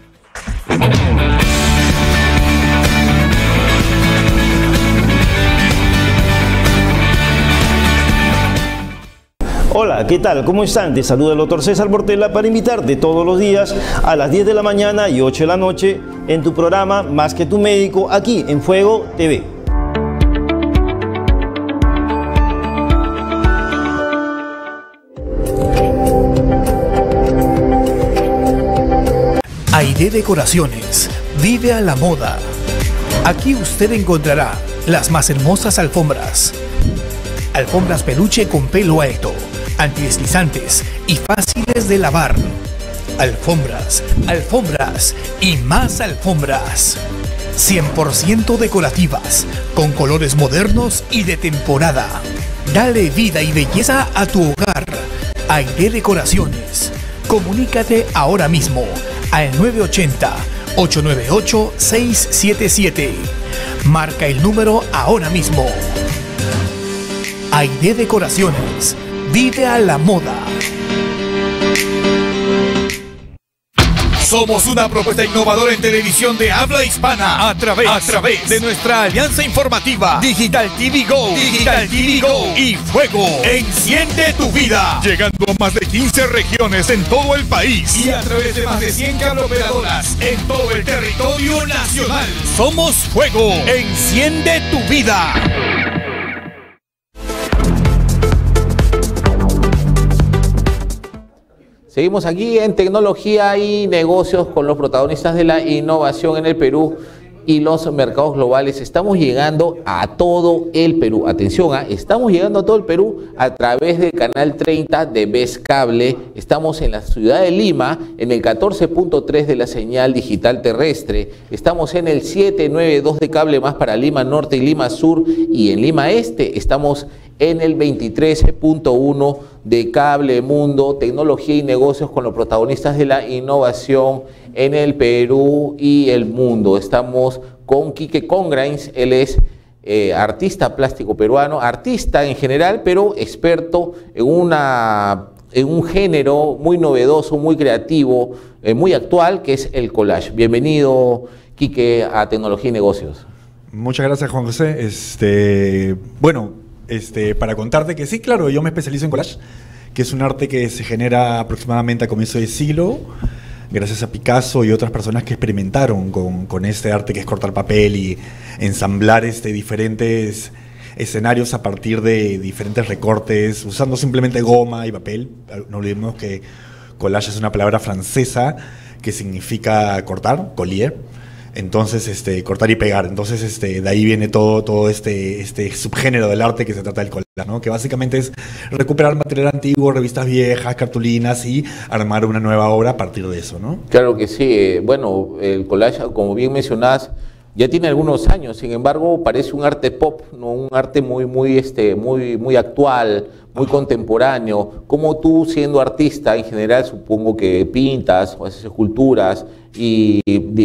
Hola, ¿qué tal? ¿Cómo están? Te saluda el doctor César Portela para invitarte todos los días a las diez de la mañana y ocho de la noche en tu programa Más que tu médico, aquí en Fuego T V. Aide Decoraciones, vive a la moda. Aquí usted encontrará las más hermosas alfombras. Alfombras peluche con pelo alto, antideslizantes y fáciles de lavar. Alfombras, alfombras y más alfombras. cien por ciento decorativas, con colores modernos y de temporada. Dale vida y belleza a tu hogar. Aide Decoraciones. Comunícate ahora mismo al nueve ochenta, ocho nueve ocho, seis siete siete. Marca el número ahora mismo. Aide Decoraciones. Vive a la moda. Somos una propuesta innovadora en televisión de habla hispana a través, a través de nuestra alianza informativa Digital T V Go, Digital T V Go y Fuego. Enciende tu vida. Llegando a más de quince regiones en todo el país y a través de más de cien cableoperadoras en todo el territorio nacional. Somos Fuego. Enciende tu vida. Seguimos aquí en Tecnología y Negocios con los protagonistas de la innovación en el Perú y los mercados globales. Estamos llegando a todo el Perú. Atención, ¿eh? Estamos llegando a todo el Perú a través del canal treinta de Vez Cable. Estamos en la ciudad de Lima, en el catorce punto tres de la señal digital terrestre. Estamos en el setecientos noventa y dos de Cable Más para Lima Norte y Lima Sur. Y en Lima Este estamos en el veintitrés punto uno de Cable Mundo, Tecnología y Negocios con los protagonistas de la innovación en el Perú y el mundo. Estamos con Quique Congrains, él es eh, artista plástico peruano, artista en general, pero experto en, una, en un género muy novedoso, muy creativo, eh, muy actual, que es el collage. Bienvenido, Quique, a Tecnología y Negocios. Muchas gracias, Juan José. Este, bueno, Este, para contarte que sí, claro, yo me especializo en collage, que es un arte que se genera aproximadamente a comienzo de siglo, gracias a Picasso y otras personas que experimentaron con, con este arte que es cortar papel y ensamblar este, diferentes escenarios a partir de diferentes recortes, usando simplemente goma y papel. No olvidemos que collage es una palabra francesa que significa cortar, collier. Entonces, este, cortar y pegar. Entonces, este, de ahí viene todo, todo este, este subgénero del arte que se trata del collage, ¿no? Que básicamente es recuperar material antiguo, revistas viejas, cartulinas y armar una nueva obra a partir de eso, ¿no? Claro que sí. Bueno, el collage, como bien mencionás, ya tiene algunos años. Sin embargo, parece un arte pop, ¿no? Un arte muy, muy, este, muy, muy actual, muy Ajá. contemporáneo. Como tú, siendo artista en general, supongo que pintas o haces esculturas y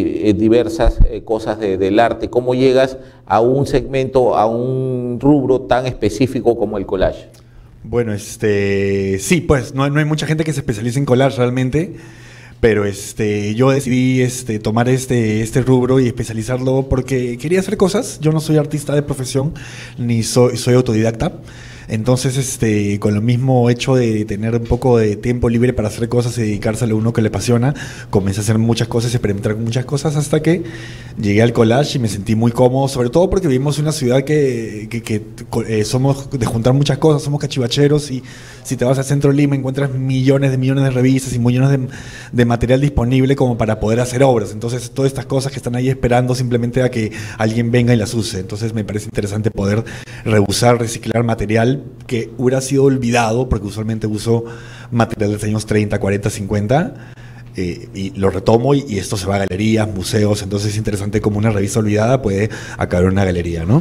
diversas cosas de, del arte, ¿cómo llegas a un segmento, a un rubro tan específico como el collage? Bueno, este, sí, pues no, no hay mucha gente que se especialice en collage realmente, pero este, yo decidí este, tomar este, este rubro y especializarlo porque quería hacer cosas. Yo no soy artista de profesión, ni soy, soy autodidacta. Entonces, este, con lo mismo hecho de tener un poco de tiempo libre para hacer cosas y dedicarse a lo uno que le apasiona, comencé a hacer muchas cosas, experimentar con muchas cosas hasta que llegué al collage y me sentí muy cómodo, sobre todo porque vivimos en una ciudad que, que, que eh, somos de juntar muchas cosas, somos cachivacheros y si te vas al centro de Lima encuentras millones de millones de revistas y millones de, de material disponible como para poder hacer obras. Entonces, todas estas cosas que están ahí esperando simplemente a que alguien venga y las use. Entonces, me parece interesante poder reusar, reciclar material que hubiera sido olvidado, porque usualmente uso material de los años treinta, cuarenta, cincuenta, eh, y lo retomo y, y esto se va a galerías, museos. Entonces es interesante como una revista olvidada puede acabar en una galería, ¿no?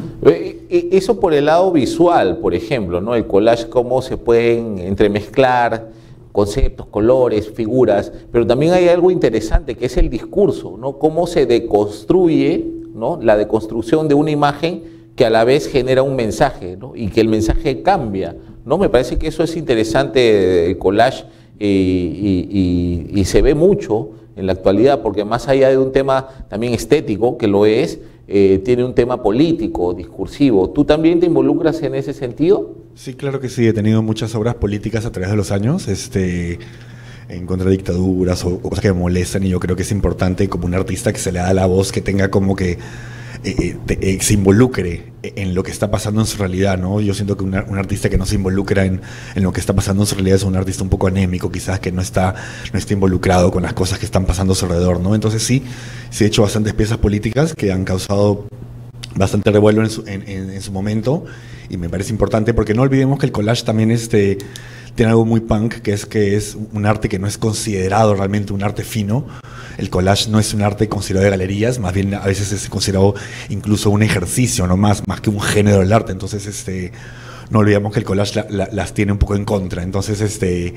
Eso por el lado visual, por ejemplo, ¿no? El collage, cómo se pueden entremezclar conceptos, colores, figuras, pero también hay algo interesante que es el discurso, ¿no? Cómo se deconstruye, ¿no? La deconstrucción de una imagen que a la vez genera un mensaje, ¿no? Y que el mensaje cambia, ¿no? Me parece que eso es interesante el collage y, y, y, y se ve mucho en la actualidad, porque más allá de un tema también estético, que lo es, eh, tiene un tema político, discursivo. ¿Tú también te involucras en ese sentido? Sí, claro que sí, he tenido muchas obras políticas a través de los años, este, en contra de dictaduras o, o cosas que me molestan, y yo creo que es importante como un artista que se le da la voz, que tenga como que Eh, eh, se involucre en lo que está pasando en su realidad, ¿no? Yo siento que una, un artista que no se involucra en, en lo que está pasando en su realidad es un artista un poco anémico, quizás, que no está, no está involucrado con las cosas que están pasando a su alrededor, ¿no? Entonces sí, sí he hecho bastantes piezas políticas que han causado bastante revuelo en su, en, en, en su momento, y me parece importante porque no olvidemos que el collage también este, tiene algo muy punk, que es que es un arte que no es considerado realmente un arte fino. El collage no es un arte considerado de galerías, más bien a veces es considerado incluso un ejercicio, no más, más que un género del arte. Entonces, este, no olvidamos que el collage la, la, las tiene un poco en contra. Entonces, este,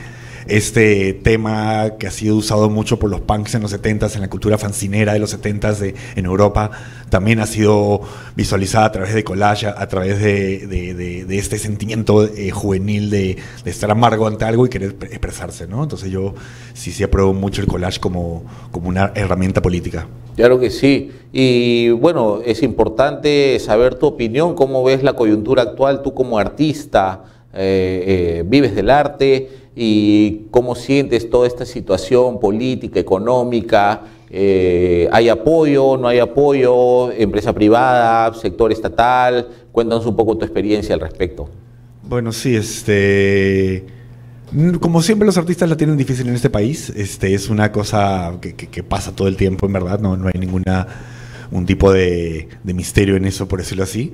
este tema que ha sido usado mucho por los punks en los setentas, en la cultura fancinera de los setentas de, en Europa, también ha sido visualizada a través de collage, a, a través de, de, de, de este sentimiento eh, juvenil de, de estar amargo ante algo y querer expresarse, ¿no? Entonces yo sí, sí apruebo mucho el collage como, como una herramienta política. Claro que sí. Y bueno, es importante saber tu opinión, cómo ves la coyuntura actual, tú como artista, eh, eh, vives del arte, y cómo sientes toda esta situación política, económica, eh, ¿hay apoyo, no hay apoyo, empresa privada, sector estatal? Cuéntanos un poco tu experiencia al respecto. Bueno, sí, este... como siempre los artistas la tienen difícil en este país, este, es una cosa que, que, que pasa todo el tiempo, en verdad, no, no hay ninguna un tipo de, de misterio en eso, por decirlo así.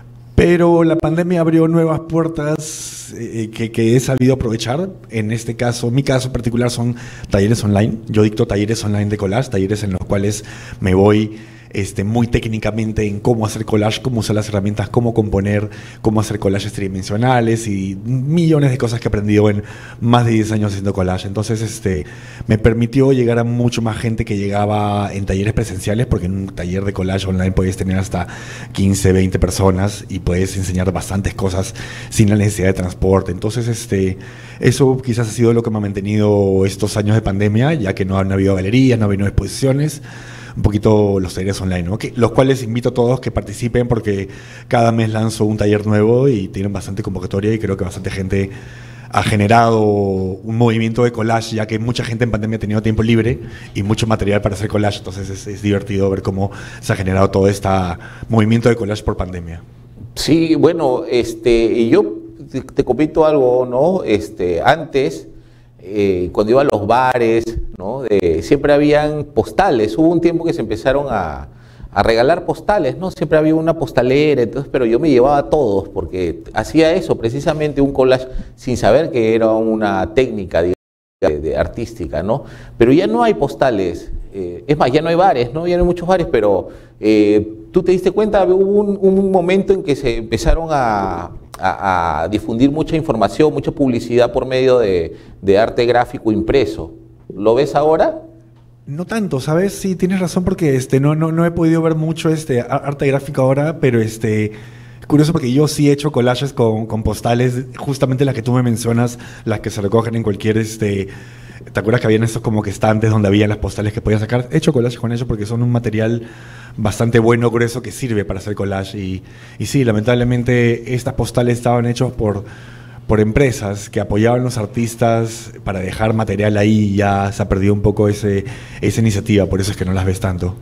Pero la pandemia abrió nuevas puertas eh, que, que he sabido aprovechar. En este caso, mi caso particular son talleres online. Yo dicto talleres online de collage, talleres en los cuales me voy este, muy técnicamente en cómo hacer collage, cómo usar las herramientas, cómo componer, cómo hacer collages tridimensionales y millones de cosas que he aprendido en más de diez años haciendo collage. Entonces este, me permitió llegar a mucho más gente que llegaba en talleres presenciales, porque en un taller de collage online puedes tener hasta quince, veinte personas y puedes enseñar bastantes cosas sin la necesidad de transporte. Entonces este, eso quizás ha sido lo que me ha mantenido estos años de pandemia, ya que no han habido galerías, no ha habido exposiciones. Un poquito los talleres online, ¿no? Que, los cuales invito a todos que participen, porque cada mes lanzo un taller nuevo y tienen bastante convocatoria, y creo que bastante gente ha generado un movimiento de collage, ya que mucha gente en pandemia ha tenido tiempo libre y mucho material para hacer collage. Entonces es, es divertido ver cómo se ha generado todo este movimiento de collage por pandemia. Sí, bueno, este, yo te, te comento algo, ¿no? Este, antes, eh, cuando iba a los bares, ¿no? Eh, siempre habían postales. Hubo un tiempo que se empezaron a, a regalar postales, ¿no? Siempre había una postalera, entonces, pero yo me llevaba a todos porque hacía eso, precisamente un collage, sin saber que era una técnica, digamos, de, de artística, ¿no? Pero ya no hay postales. Eh, es más, ya no hay bares, ¿no? Ya no hay muchos bares, pero eh, tú te diste cuenta, hubo un, un momento en que se empezaron a, a, a difundir mucha información, mucha publicidad por medio de, de arte gráfico impreso. ¿Lo ves ahora? No tanto, ¿sabes? Sí, tienes razón, porque este, no, no, no he podido ver mucho este, arte gráfico ahora, pero este, es curioso porque yo sí he hecho collages con, con postales, justamente las que tú me mencionas, las que se recogen en cualquier... Este, ¿te acuerdas que habían estos como que estantes donde había las postales que podías sacar? He hecho collages con ellos porque son un material bastante bueno, grueso, que sirve para hacer collage. Y, y sí, lamentablemente estas postales estaban hechos por... por empresas que apoyaban a los artistas para dejar material ahí, y ya se ha perdido un poco ese, esa iniciativa, por eso es que no las ves tanto.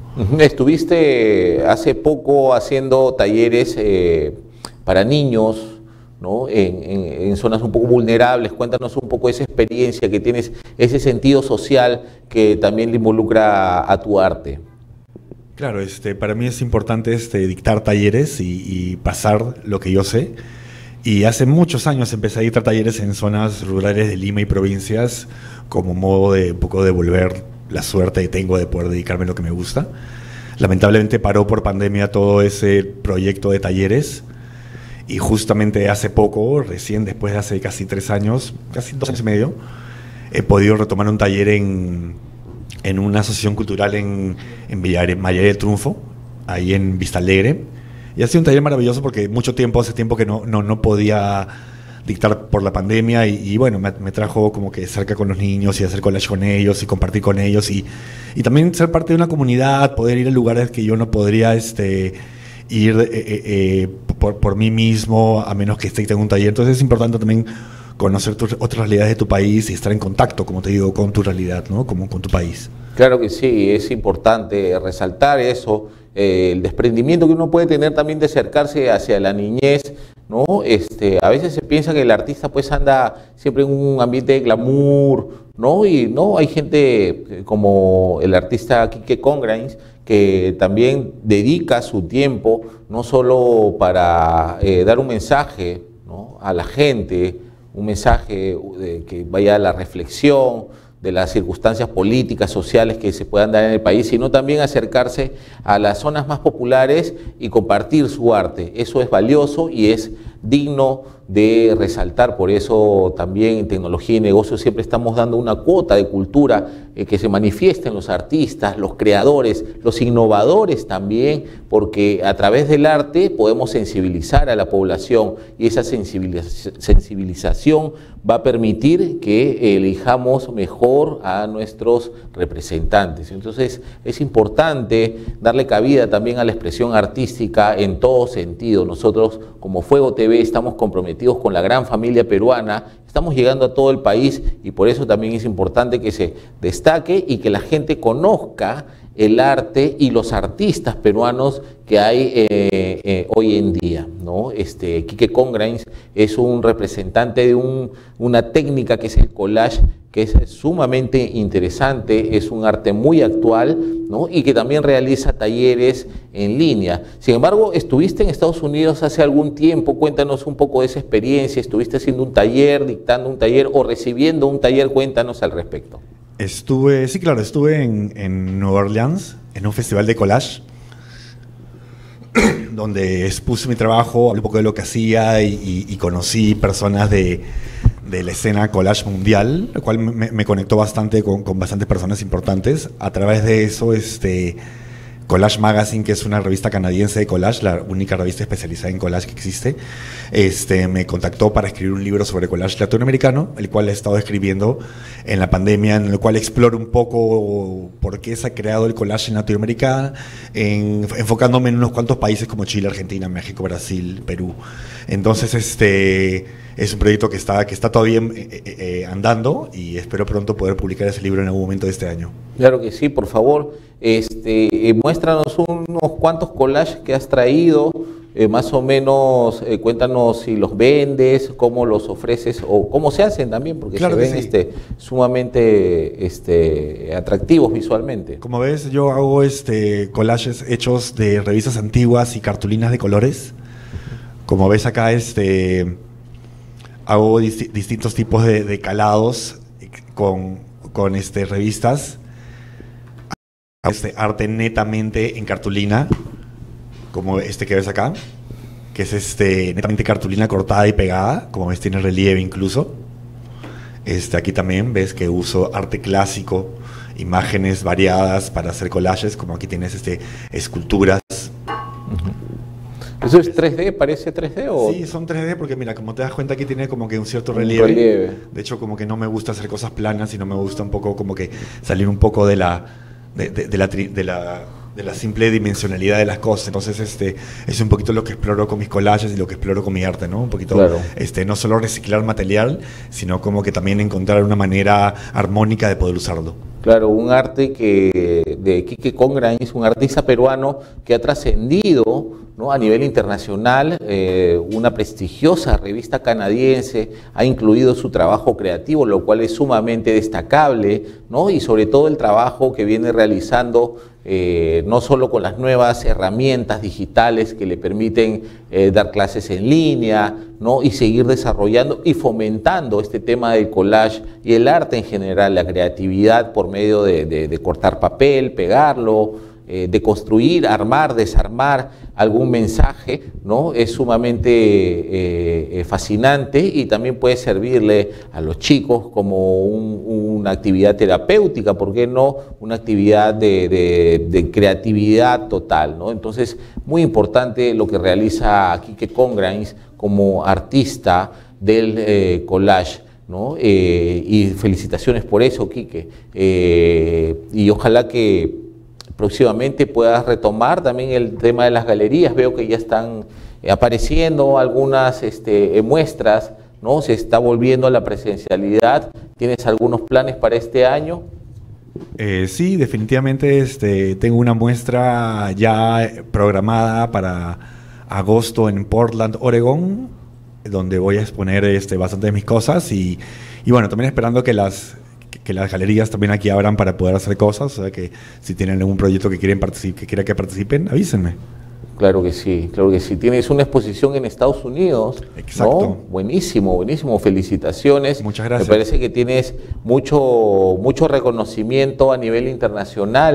Estuviste hace poco haciendo talleres eh, para niños, ¿no? En, en, en zonas un poco vulnerables. Cuéntanos un poco esa experiencia que tienes, ese sentido social que también le involucra a, a tu arte. Claro, este, para mí es importante este, dictar talleres y, y pasar lo que yo sé. Y hace muchos años empecé a dictar talleres en zonas rurales de Lima y provincias, como modo de un poco devolver la suerte que tengo de poder dedicarme a lo que me gusta. Lamentablemente paró por pandemia todo ese proyecto de talleres, y justamente hace poco, recién después de hace casi tres años, casi dos años y medio, he podido retomar un taller en, en una asociación cultural en, en Villar, María del Triunfo, ahí en Vista Alegre. Y ha sido un taller maravilloso porque mucho tiempo, hace tiempo que no, no, no podía dictar por la pandemia, y, y bueno, me, me trajo como que cerca con los niños y hacer collage con ellos y compartir con ellos, y, y también ser parte de una comunidad, poder ir a lugares que yo no podría este, ir eh, eh, por, por mí mismo, a menos que esté en un taller. Entonces es importante también conocer tus, otras realidades de tu país y estar en contacto, como te digo, con tu realidad, ¿no? Como con tu país. Claro que sí, es importante resaltar eso, eh, el desprendimiento que uno puede tener también de acercarse hacia la niñez, ¿no? Este, a veces se piensa que el artista pues anda siempre en un ambiente de glamour, ¿no? Y no, hay gente como el artista Quique Congrains, que también dedica su tiempo no solo para eh, dar un mensaje, ¿no?, a la gente, un mensaje de, que vaya a la reflexión de las circunstancias políticas, sociales que se puedan dar en el país, sino también acercarse a las zonas más populares y compartir su arte. Eso es valioso y es digno de resaltar. Por eso también en tecnología y negocios siempre estamos dando una cuota de cultura eh, que se manifiesta en los artistas, los creadores, los innovadores también, porque a través del arte podemos sensibilizar a la población y esa sensibiliz- sensibilización va a permitir que elijamos mejor a nuestros representantes. Entonces es importante darle cabida también a la expresión artística en todo sentido. Nosotros como Fuego T V estamos comprometidos con la gran familia peruana, estamos llegando a todo el país y por eso también es importante que se destaque y que la gente conozca el arte y los artistas peruanos que hay eh, eh, hoy en día, ¿no? Este, Quique Congrains es un representante de un, una técnica que es el collage, que es sumamente interesante, es un arte muy actual, ¿no? Y que también realiza talleres en línea. Sin embargo, estuviste en Estados Unidos hace algún tiempo, cuéntanos un poco de esa experiencia, estuviste haciendo un taller, dictando un taller o recibiendo un taller, cuéntanos al respecto. Estuve, sí, claro, estuve en, en Nueva Orleans, en un festival de collage, donde expuse mi trabajo, hablé un poco de lo que hacía y, y, y conocí personas de, de la escena collage mundial, lo cual me, me conectó bastante con, con bastantes personas importantes. A través de eso, este, Collage Magazine, que es una revista canadiense de collage, la única revista especializada en collage que existe, este, me contactó para escribir un libro sobre collage latinoamericano, el cual he estado escribiendo en la pandemia, en el cual exploro un poco por qué se ha creado el collage en Latinoamérica, en, enfocándome en unos cuantos países como Chile, Argentina, México, Brasil, Perú. Entonces, este, es un proyecto que está, que está todavía eh, eh, andando y espero pronto poder publicar ese libro en algún momento de este año. Claro que sí, por favor, este, eh, muéstranos unos cuantos collages que has traído, eh, más o menos, eh, cuéntanos si los vendes, cómo los ofreces o cómo se hacen también, porque claro se ven sí. este, sumamente este, atractivos visualmente. Como ves, yo hago este, collages hechos de revistas antiguas y cartulinas de colores. Como ves acá, este, hago disti distintos tipos de, de calados con, con este, revistas. Este arte netamente en cartulina, como este que ves acá, que es este netamente cartulina cortada y pegada, como ves tiene relieve incluso. Este, aquí también ves que uso arte clásico, imágenes variadas para hacer collages, como aquí tienes este, esculturas. Uh-huh. ¿Eso es tres D? ¿Parece tres D? ¿O? Sí, son tres D porque mira, como te das cuenta aquí tiene como que un cierto relieve. Un relieve. De hecho, como que no me gusta hacer cosas planas, sino me gusta un poco como que salir un poco de la... De, de, de, la, de, la, de la simple dimensionalidad de las cosas. Entonces este es un poquito lo que exploro con mis collages y lo que exploro con mi arte, ¿no? Un poquito, claro. este, no solo reciclar material, sino como que también encontrar una manera armónica de poder usarlo. Claro, un arte que de Quique Congrains, un artista peruano que ha trascendido, ¿no?, a nivel internacional. Eh, una prestigiosa revista canadiense ha incluido su trabajo creativo, lo cual es sumamente destacable, ¿no? Y sobre todo el trabajo que viene realizando eh, no solo con las nuevas herramientas digitales que le permiten eh, dar clases en línea, ¿no?, y seguir desarrollando y fomentando este tema del collage y el arte en general, la creatividad por medio de, de, de cortar papel, pegarlo, eh, de construir, armar, desarmar algún mensaje, ¿no? Es sumamente eh, eh, fascinante y también puede servirle a los chicos como un, una actividad terapéutica, ¿por qué no? Una actividad de, de, de creatividad total, ¿no? Entonces, muy importante lo que realiza Quique Congrains como artista del eh, collage, ¿no? Eh, y felicitaciones por eso, Quique. Eh, y ojalá que próximamente puedas retomar también el tema de las galerías. Veo que ya están apareciendo algunas este, muestras, ¿no? Se está volviendo a la presencialidad. ¿Tienes algunos planes para este año? Eh, sí, definitivamente este, tengo una muestra ya programada para agosto en Portland, Oregón, donde voy a exponer este, bastante de mis cosas y, y bueno, también esperando que las... que las galerías también aquí abran para poder hacer cosas, o sea que si tienen algún proyecto que quieren que quiera que participen, avísenme. Claro que sí, claro que sí. Tienes una exposición en Estados Unidos. Exacto. ¿No? Buenísimo, buenísimo. Felicitaciones. Muchas gracias. Me parece que tienes mucho, mucho reconocimiento a nivel internacional,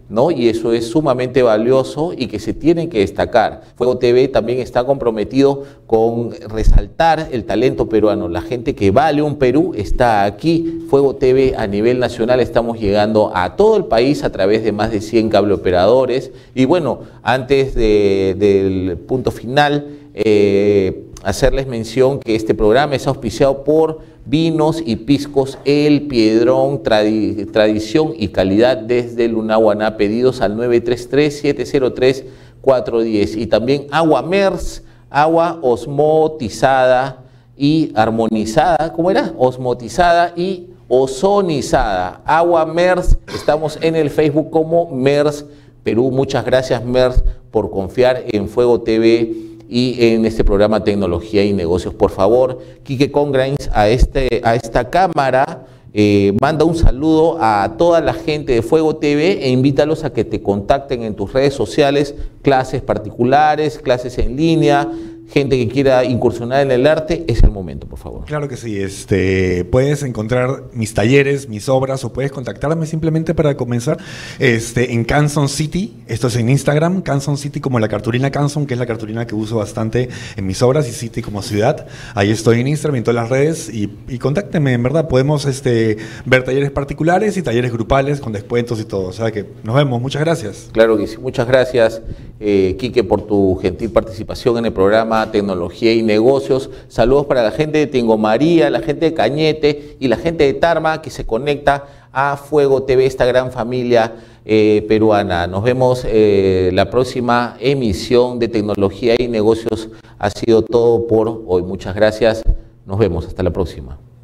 ¿no? Y eso es sumamente valioso y que se tiene que destacar. Fuego T V también está comprometido con resaltar el talento peruano. La gente que vale un Perú está aquí. Fuego T V a nivel nacional estamos llegando a todo el país a través de más de cien cable operadores. Y bueno, antes de, del punto final, eh, hacerles mención que este programa es auspiciado por Vinos y Piscos El Piedrón, tradi tradición y calidad desde Lunahuaná. Pedidos al nueve tres tres, siete cero tres, cuatro uno cero. Y también Agua Mers, agua osmotizada y armonizada. ¿Cómo era? Osmotizada y ozonizada. Agua Mers, estamos en el Facebook como Mers Perú. Muchas gracias, Mers, por confiar en Fuego T V y en este programa Tecnología y Negocios. Por favor, Quique Congrains, a, este, a esta cámara, eh, manda un saludo a toda la gente de Fuego T V e invítalos a que te contacten en tus redes sociales, clases particulares, clases en línea, gente que quiera incursionar en el arte. Es el momento, por favor. Claro que sí. Este, puedes encontrar mis talleres, mis obras, o puedes contactarme simplemente para comenzar este, en Canson City. Esto es en Instagram, Canson City, como la cartulina Canson, que es la cartulina que uso bastante en mis obras, y City como ciudad. Ahí estoy en Instagram, en todas las redes, y, y contáctenme, en verdad. Podemos este, ver talleres particulares y talleres grupales con descuentos y todo. O sea que nos vemos. Muchas gracias. Claro que sí. Muchas gracias, eh, Quique, por tu gentil participación en el programa Tecnología y Negocios. Saludos para la gente de Tingo María, la gente de Cañete y la gente de Tarma que se conecta a Fuego T V, esta gran familia eh, peruana. Nos vemos eh, la próxima emisión de Tecnología y Negocios. Ha sido todo por hoy. Muchas gracias. Nos vemos. Hasta la próxima.